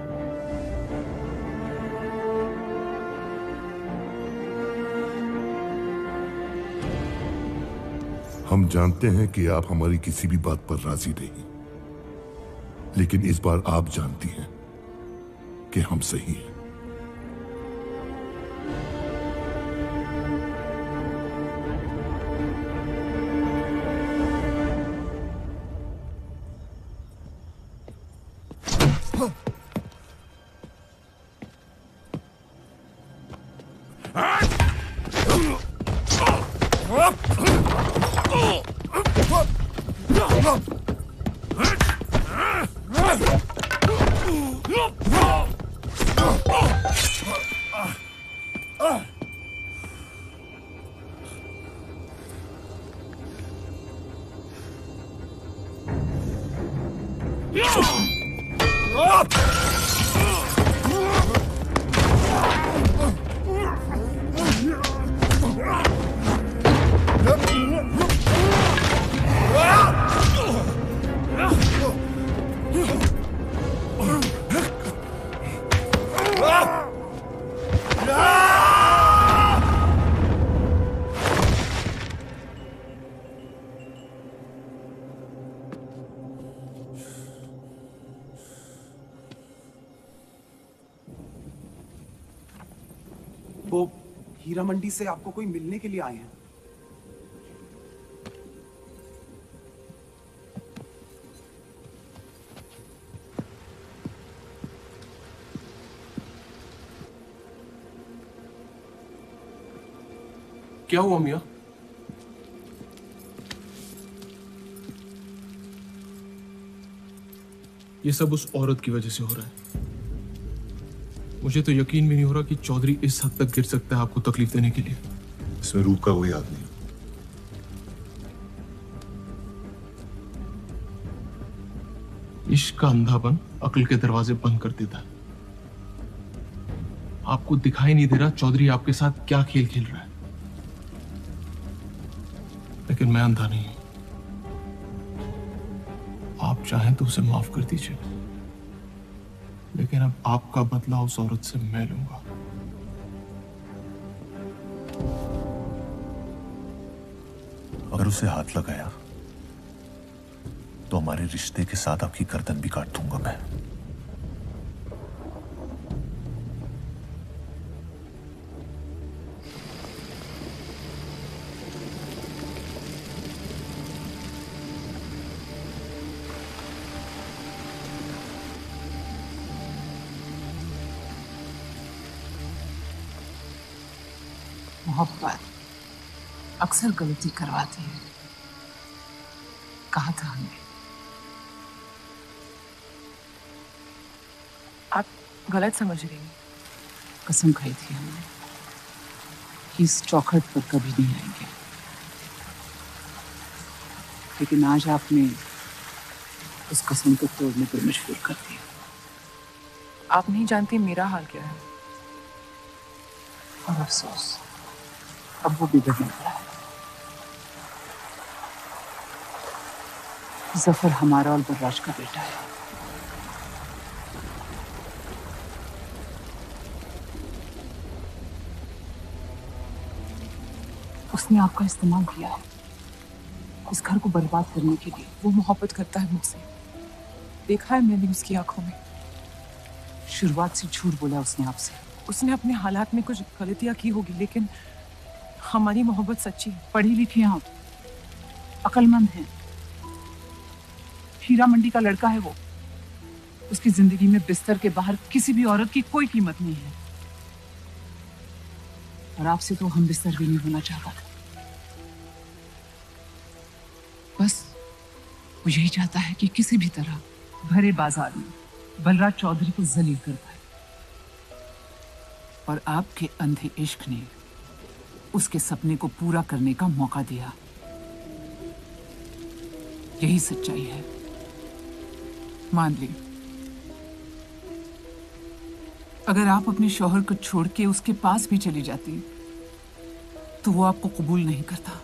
हम जानते हैं कि आप हमारी किसी भी बात पर राजी नहीं, लेकिन इस बार आप जानती हैं कि हम सही हैं। वो हीरा मंडी से आपको कोई मिलने के लिए आए हैं। क्या हुआ मियां? ये सब उस औरत की वजह से हो रहा है। मुझे तो यकीन भी नहीं हो रहा कि चौधरी इस हद तक गिर सकता है आपको तकलीफ देने के लिए। इसमें रूप का कोई हाथ नहीं। इश्क का अंधापन अक्ल के दरवाजे बंद कर देता है। आपको दिखाई नहीं दे रहा चौधरी आपके साथ क्या खेल खेल रहा है, लेकिन मैं अंधा नहीं हूं। आप चाहें तो उसे माफ कर दीजिए, लेकिन अब आपका बदला उस औरत से मैं लूंगा। अगर उसे हाथ लगाया तो हमारे रिश्ते के साथ आपकी गर्दन भी काट दूंगा मैं। मोहब्बत अक्सर गलती करवाती है, कहा था हमने। आप गलत समझ रही हैं। कसम खाई थी हमने कि इस चौखट पर कभी नहीं आएंगे, लेकिन आज आपने उस कसम को तोड़ने पर मजबूर कर दिया। आप नहीं जानती मेरा हाल क्या है। और अफसोस अब वो बिगड़ने लगा है। जफर हमारा और बर्राज का बेटा है। उसने आपका इस्तेमाल किया है इस घर को बर्बाद करने के लिए। वो मोहब्बत करता है मुझसे, देखा है मैंने उसकी आंखों में। शुरुआत से झूठ बोला उसने आपसे। उसने अपने हालात में कुछ गलतियां की होगी, लेकिन हमारी मोहब्बत सच्ची है। पढ़ी लिखी हैं आप, अक्लमंद हैं। हीरा मंडी का लड़का है वो। उसकी जिंदगी में बिस्तर के बाहर किसी भी औरत की कोई कीमत नहीं है। और आपसे तो हम बिस्तर भी नहीं होना चाहता था। बस वो यही चाहता है कि किसी भी तरह भरे बाजार में बलराज चौधरी को जलील कर पाए। और आपके अंधे इश्क ने उसके सपने को पूरा करने का मौका दिया। यही सच्चाई है, मान ली। अगर आप अपने शौहर को छोड़ के उसके पास भी चली जाती तो वो आपको कबूल नहीं करता।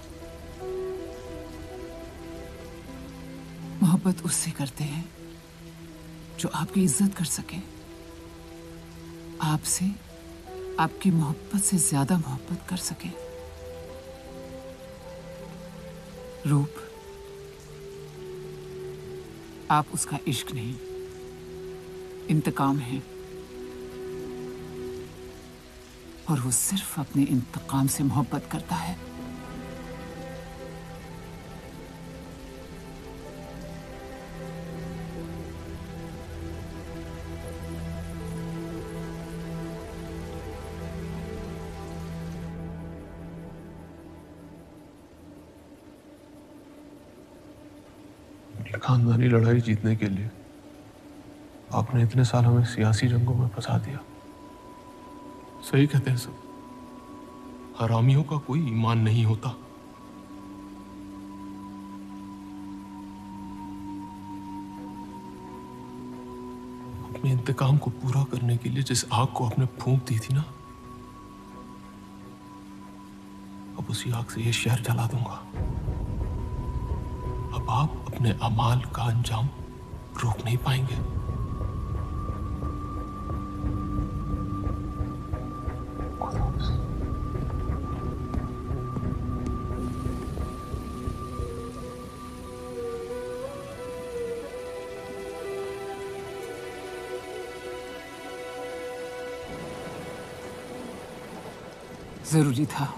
मोहब्बत उससे करते हैं जो आपकी इज्जत कर सके। आपसे, आपकी मोहब्बत से ज्यादा मोहब्बत कर सके। रूप, आप उसका इश्क नहीं, इंतकाम है। और वो सिर्फ अपने इंतकाम से मोहब्बत करता है। खानदानी लड़ाई जीतने के लिए आपने इतने साल हमें सियासी जंगों में फंसा दिया। सही कहते हैं सब, हरामियों का कोई ईमान नहीं होता। अपने इंतकाम को पूरा करने के लिए जिस आग को आपने फूंक दी थी ना, अब उसी आग से ये शहर जला दूंगा। अब आप अपने अमाल का अंजाम रोक नहीं पाएंगे। जरूरी था।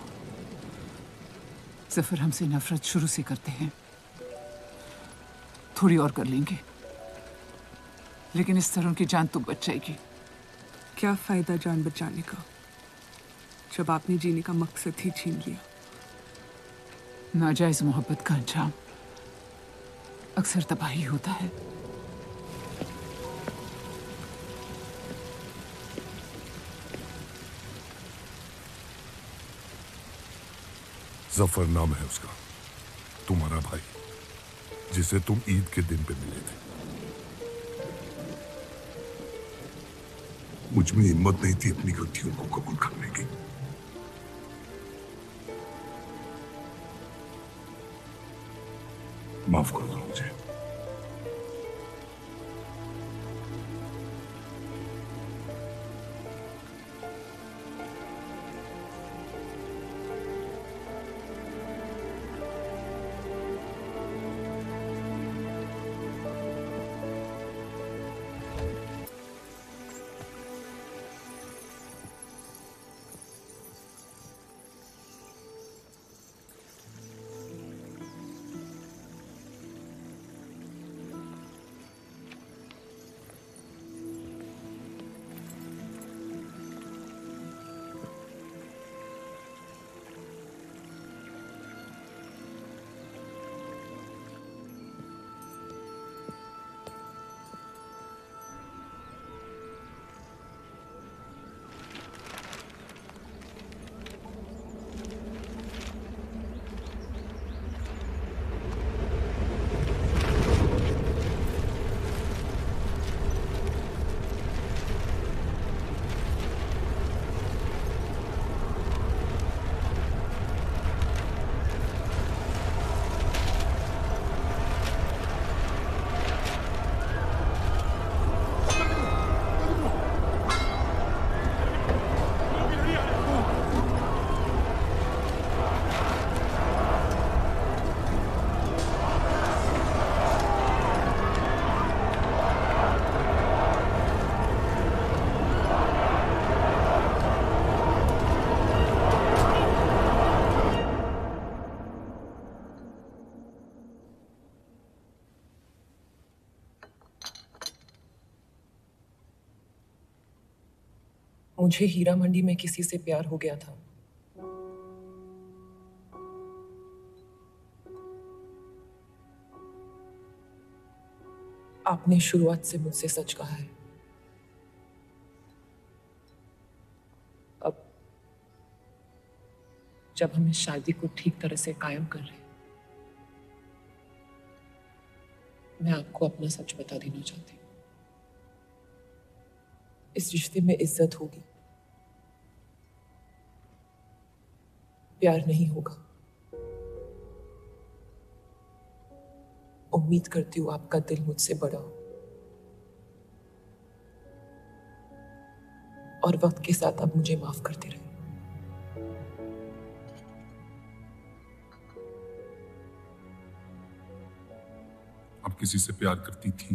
जफर हमसे नफरत शुरू से करते हैं। थोड़ी और कर लेंगे, लेकिन इस तरह उनकी जान तो बच जाएगी। क्या फायदा जान बचाने का जब आपने जीने का मकसद ही छीन लिया। नाजायज मोहब्बत का अंजाम अक्सर तबाही होता है। जफर नाम है उसका, तुम्हारा भाई, जिसे तुम ईद के दिन पे मिले थे। मुझ में हिम्मत नहीं थी अपनी गलतियों को कबूल करने की। माफ कर दो मुझे। मुझे हीरा मंडी में किसी से प्यार हो गया था। आपने शुरुआत से मुझसे सच कहा है। अब जब हम इस शादी को ठीक तरह से कायम कर रहे हैं, मैं आपको अपना सच बता देना चाहती हूँ। इस रिश्ते में इज्जत होगी, प्यार नहीं होगा। उम्मीद करती हूँ आपका दिल मुझसे बड़ा हो और वक्त के साथ आप मुझे माफ करते रहे। आप किसी से प्यार करती थी?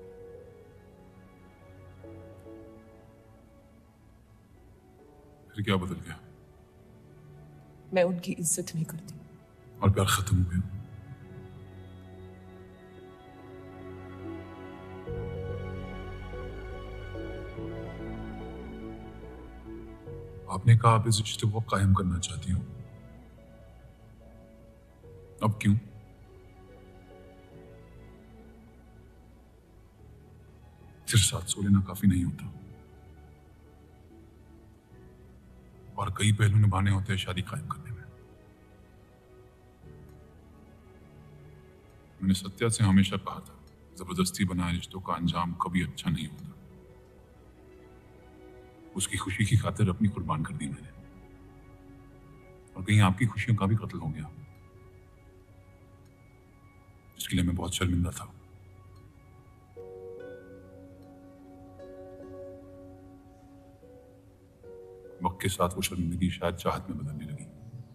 फिर क्या बदल गया? मैं उनकी इज्जत नहीं करती। और प्यार खत्म हो गया? आपने कहा आप इस रिश्ते को कायम करना चाहती हो, अब क्यों? सिर्फ साथ सो लेना काफी नहीं होता और कई पहलू निभाने होते हैं शादी कायम करने में। मैंने सत्या से हमेशा कहा था, जबरदस्ती बनाए रिश्तों का अंजाम कभी अच्छा नहीं होता। उसकी खुशी की खातिर अपनी कुर्बान कर दी मैंने, और कहीं आपकी खुशियों का भी कत्ल हो गया, इसके लिए मैं बहुत शर्मिंदा था। वक्त के साथ वो शर्मिंदगी शायद चाहत में बदलने लगी।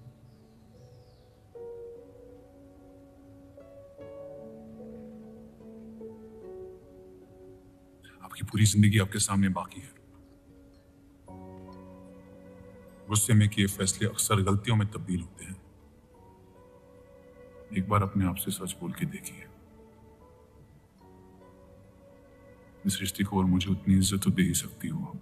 आपकी पूरी जिंदगी आपके सामने बाकी है। गुस्से में किए फैसले अक्सर गलतियों में तब्दील होते हैं। एक बार अपने आप से सच बोल के देखिए, इस रिश्ते को और मुझे उतनी इज्जत तो दे ही सकती हो।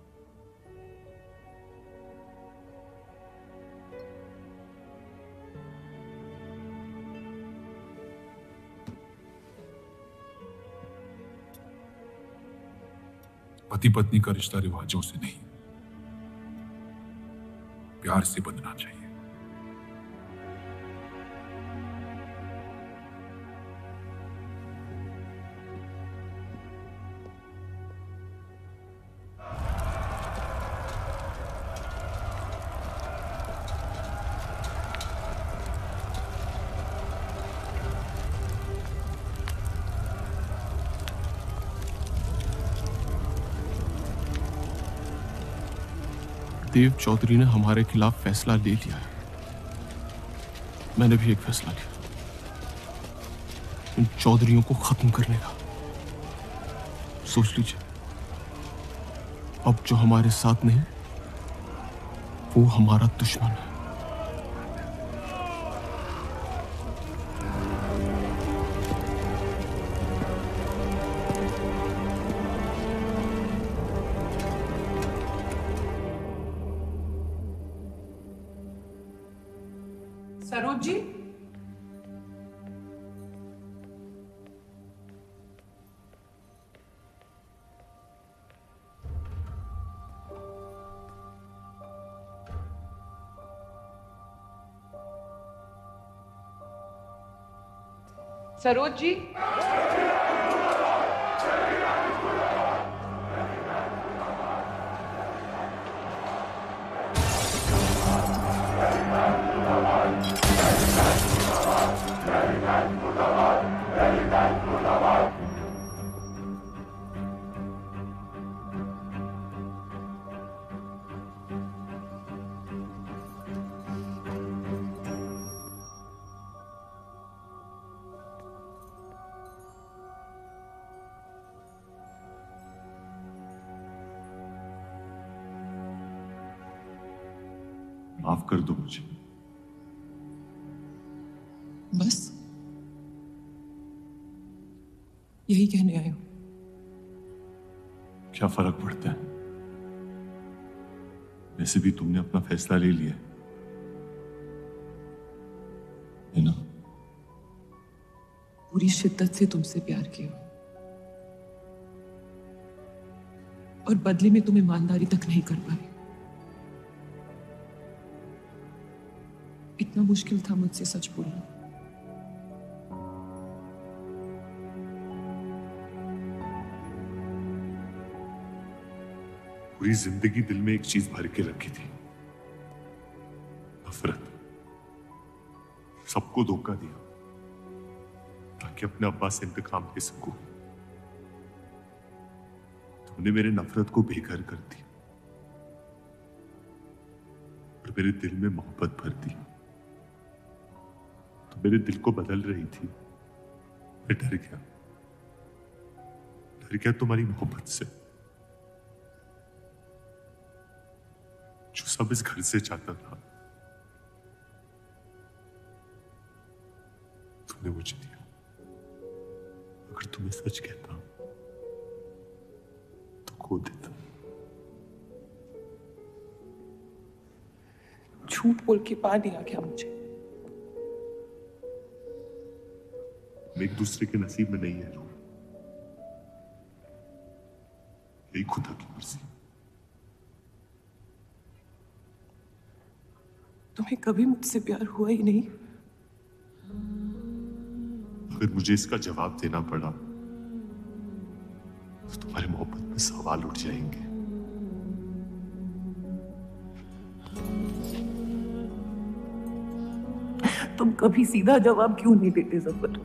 पति पत्नी का रिश्ता रिवाजों से नहीं, प्यार से बंधना चाहिए। देव चौधरी ने हमारे खिलाफ फैसला ले लिया है। मैंने भी एक फैसला लिया, इन चौधरियों को खत्म करने का। सोच लीजिए, अब जो हमारे साथ नहीं, वो हमारा दुश्मन है। सरोज जी, सरोज जी, माफ कर दो मुझे। बस यही कहने आए हो? क्या फर्क पड़ता है? वैसे भी तुमने अपना फैसला ले लिया है ना? पूरी शिद्दत से तुमसे प्यार किया और बदले में तुम ईमानदारी तक नहीं कर पाए। इतना मुश्किल था मुझसे सच बोलना। पूरी जिंदगी दिल में एक चीज भर के रखी थी, नफरत। सबको धोखा दिया ताकि अपने अब्बा से इंतकाम ले सकूं। तुमने मेरे नफरत को बेघर कर दिया और मेरे दिल में मोहब्बत भर दी। तो मेरे दिल को बदल रही थी। मैं डर गया तुम्हारी मोहब्बत से, जो सब इस घर से चाहता था तुमने मुझे दिया। अगर तुम्हें सच कहता तो खो देता। झूठ बोल के पा दिया क्या मुझे? हम एक दूसरे के नसीब में नहीं है रूह, यही खुदा की मर्जी। तुम्हें कभी मुझसे प्यार हुआ ही नहीं? अगर मुझे इसका जवाब देना पड़ा तो तुम्हारी मोहब्बत में सवाल उठ जाएंगे। तुम कभी सीधा जवाब क्यों नहीं देते जफर?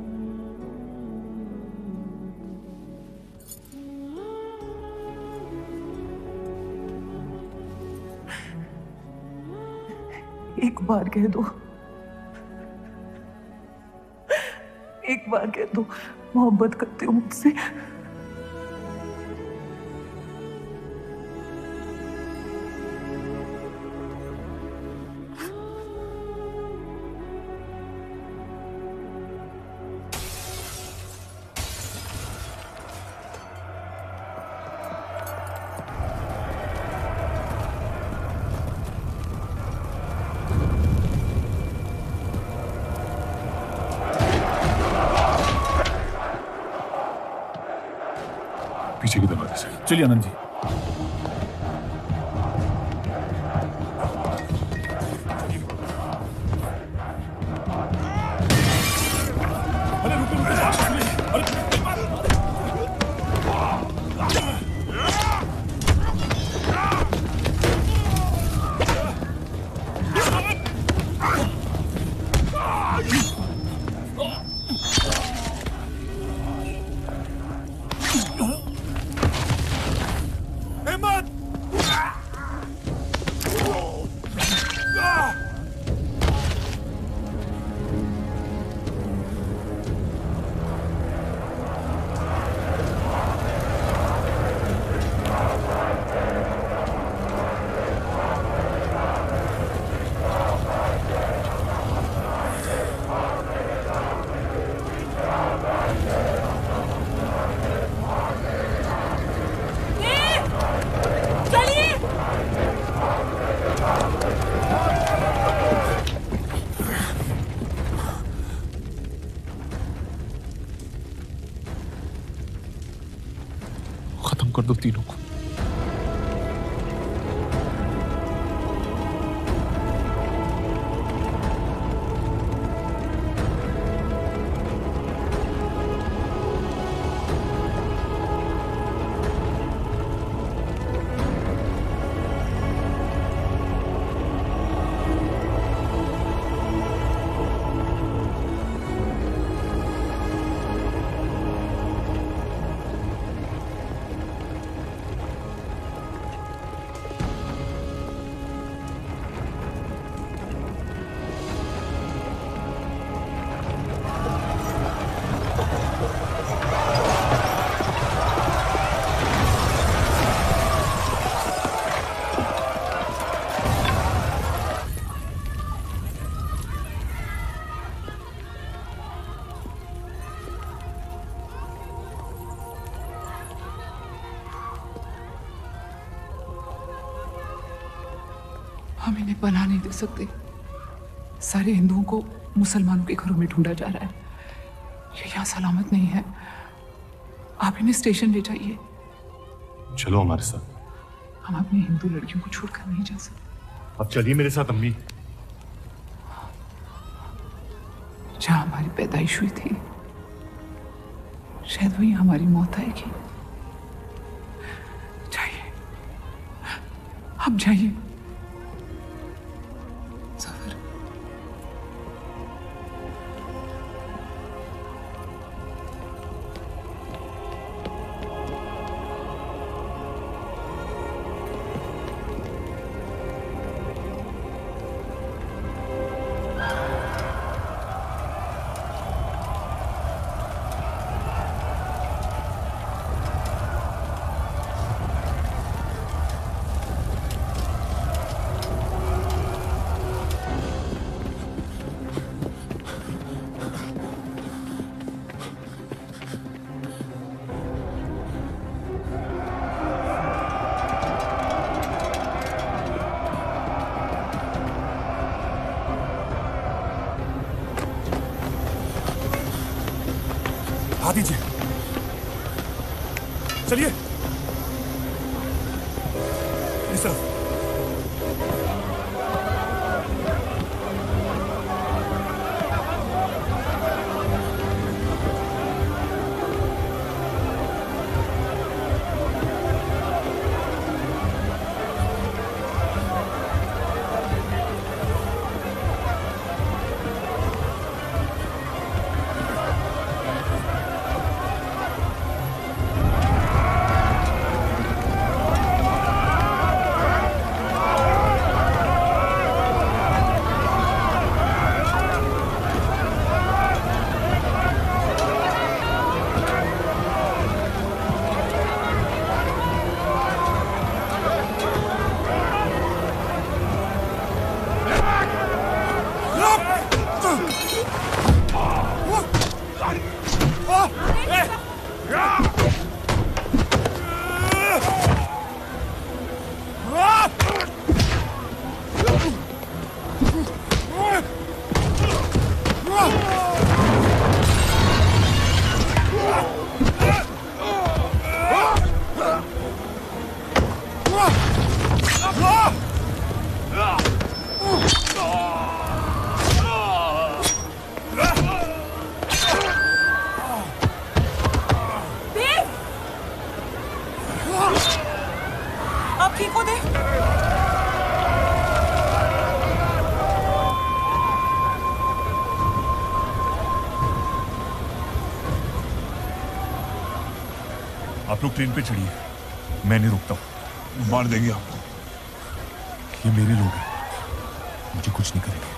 एक बार कह दो, एक बार कह दो मोहब्बत करते हो मुझसे। पीछे की दरवाजे से। चलिए आनंद जी। खत्म कर दो तीनों को। हम इन्हें पनाह नहीं दे सकते। सारे हिंदुओं को मुसलमानों के घरों में ढूंढा जा रहा है। ये यहाँ सलामत नहीं है। आप इन्हें स्टेशन ले जाइए। चलो हमारे साथ। हम अपनी हिंदू लड़कियों को छोड़कर नहीं जा सकते। अब चलिए मेरे साथ अम्मी। जहां हमारी पैदाइश हुई थी शायद वहीं हमारी मौत आएगी। जाइए, आप जाइए। आ दीजिए, चलिए इस तरफ। आप ठीक हो दे? आप लोग ट्रेन पे चढ़िए, मैं नहीं रुकता हूं। मार देंगे आपको। ये मेरे लोग हैं, मुझे कुछ नहीं करेंगे।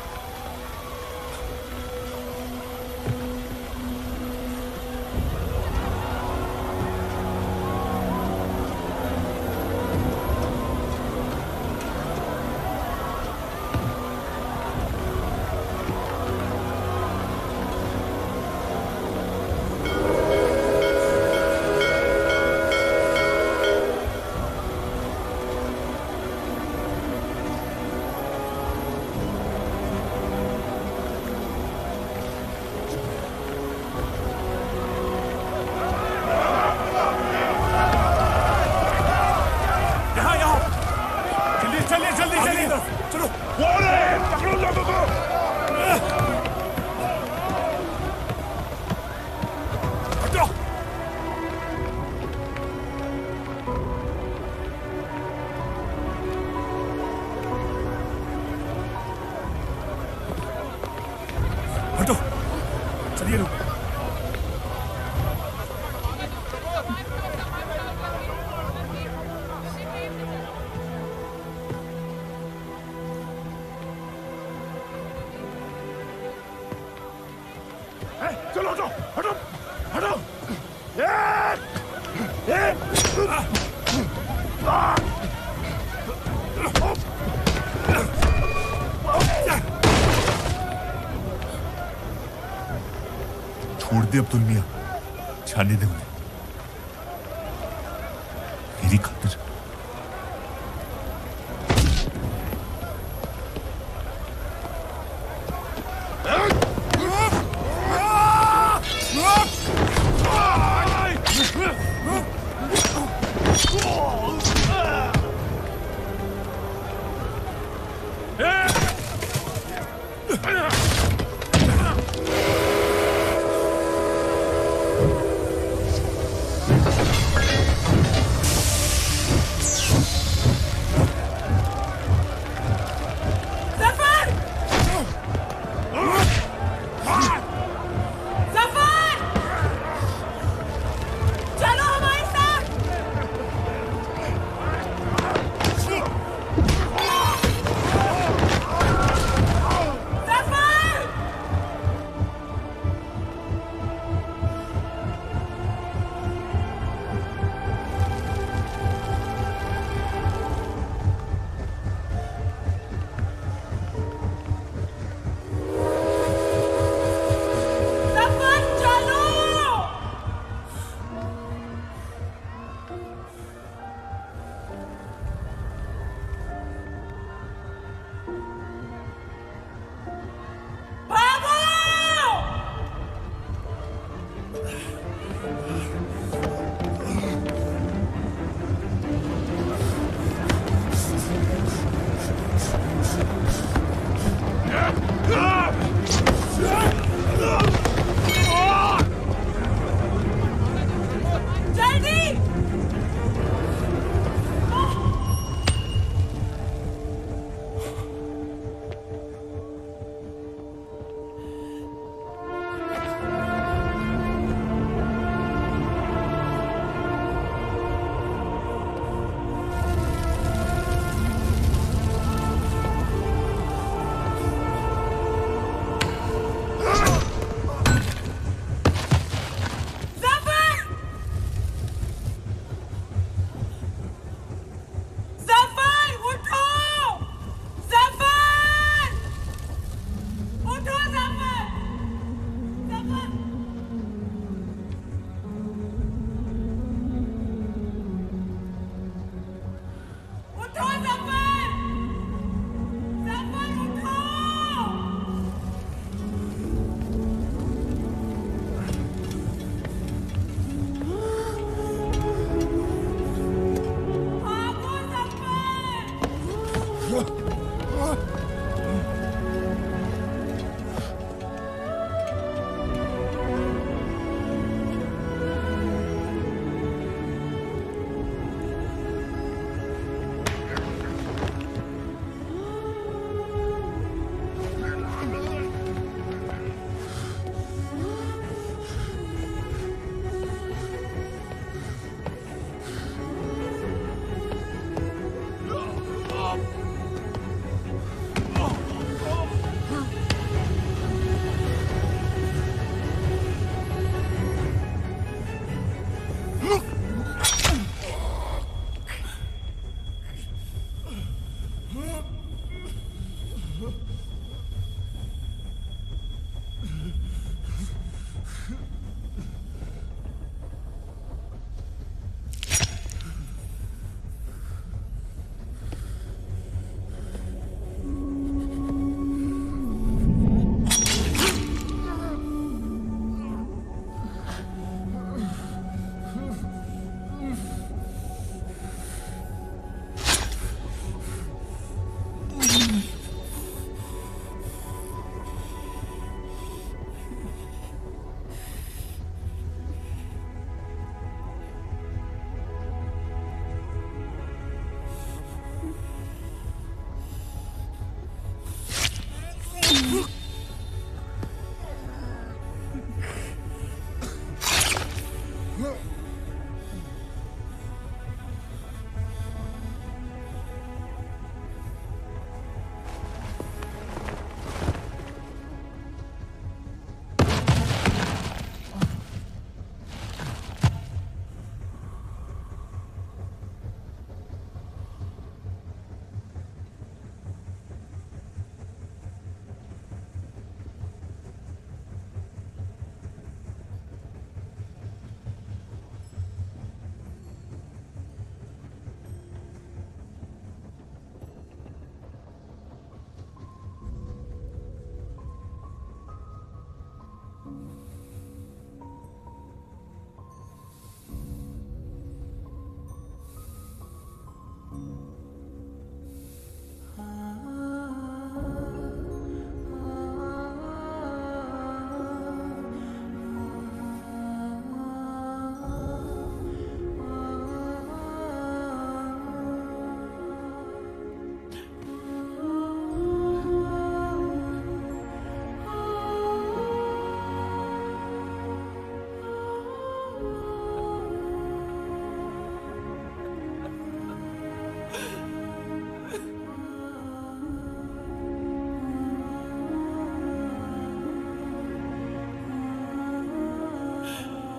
चलो हटो हटो हटो। छोड़ दे अब्दुल मियां, जाने दे उन्हें मेरी खातिर।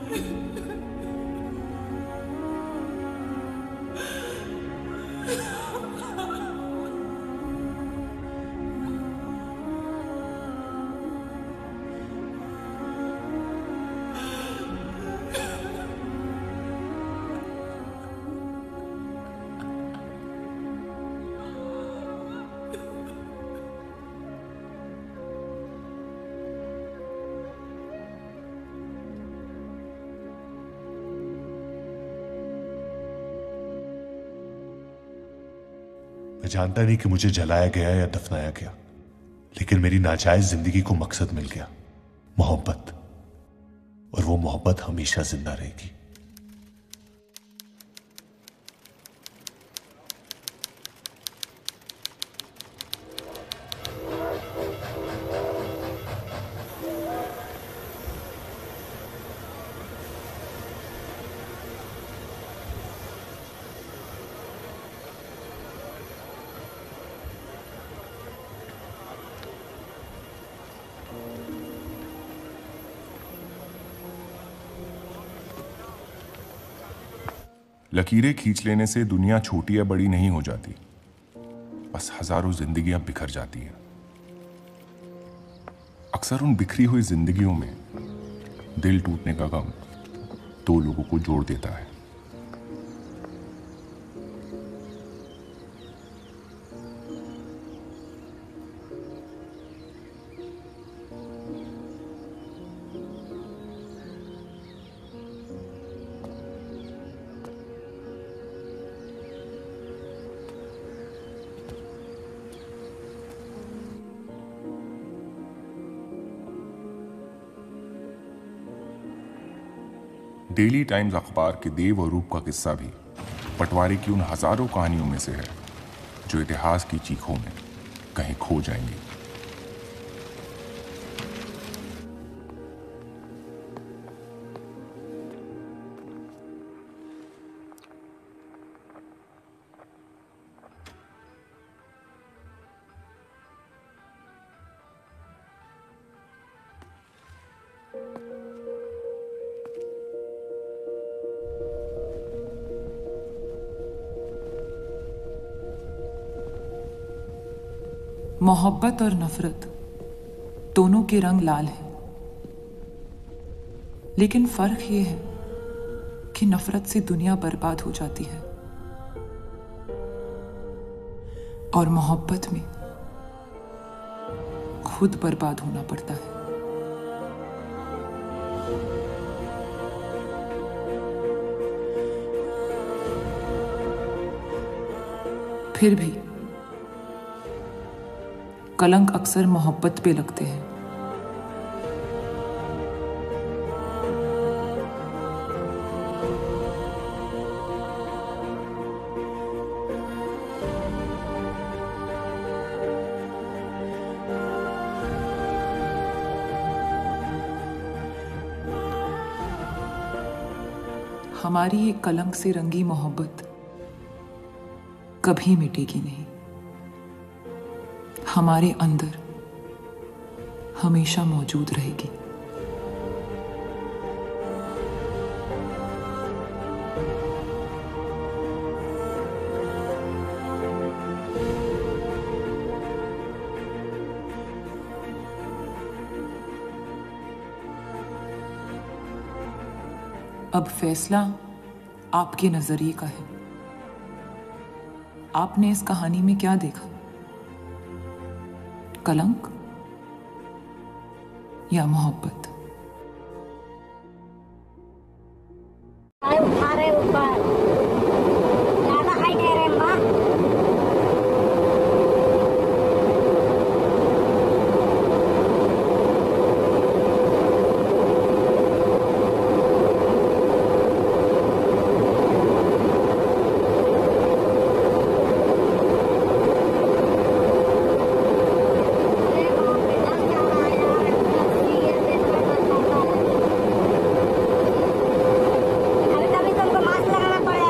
मैं जानता नहीं कि मुझे जलाया गया या दफनाया गया, लेकिन मेरी नाजायज जिंदगी को मकसद मिल गया, मोहब्बत। और वो मोहब्बत हमेशा जिंदा रहेगी। लकीरें खींच लेने से दुनिया छोटी या बड़ी नहीं हो जाती, बस हजारों जिंदगियां बिखर जाती हैं। अक्सर उन बिखरी हुई जिंदगियों में दिल टूटने का गम दो लोगों को जोड़ देता है। डेली टाइम्स अखबार के देव और रूप का किस्सा भी पटवारी की उन हजारों कहानियों में से है जो इतिहास की चीखों में कहीं खो जाएंगी। मोहब्बत और नफरत दोनों के रंग लाल हैं, लेकिन फर्क ये है कि नफरत से दुनिया बर्बाद हो जाती है और मोहब्बत में खुद बर्बाद होना पड़ता है। फिर भी कलंक अक्सर मोहब्बत पे लगते हैं। हमारी ये कलंक से रंगी मोहब्बत कभी मिटेगी नहीं, हमारे अंदर हमेशा मौजूद रहेगी। अब फैसला आपके नजरिए का है। आपने इस कहानी में क्या देखा? कलंक या मोहब्बत? तुमको मास्क लगाना पड़ेगा।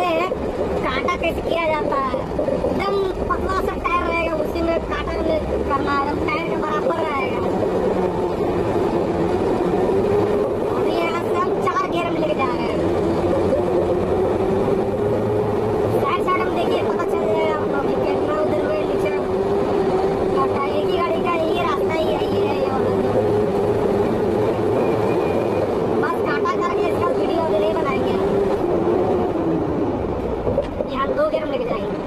हैं कांटा कट किया जाता है, एकदम पतला सा टायर रहेगा, उसी में कांटा करना है, टायर के बराबर रहेगा। अभी यहाँ से हम 4 गियर में लेके जा रहे हैं। साइड साइड में देखिए, पता चल जाएगा आपको कि कितना उधर में नीचे कांटा। एक ही गाड़ी का यही रास्ता ही है, ये है यहाँ बस कांटा करके इसका वीडियो अभी नहीं बनाएंगे। यहाँ 2 गियर में लेके जाएंगे।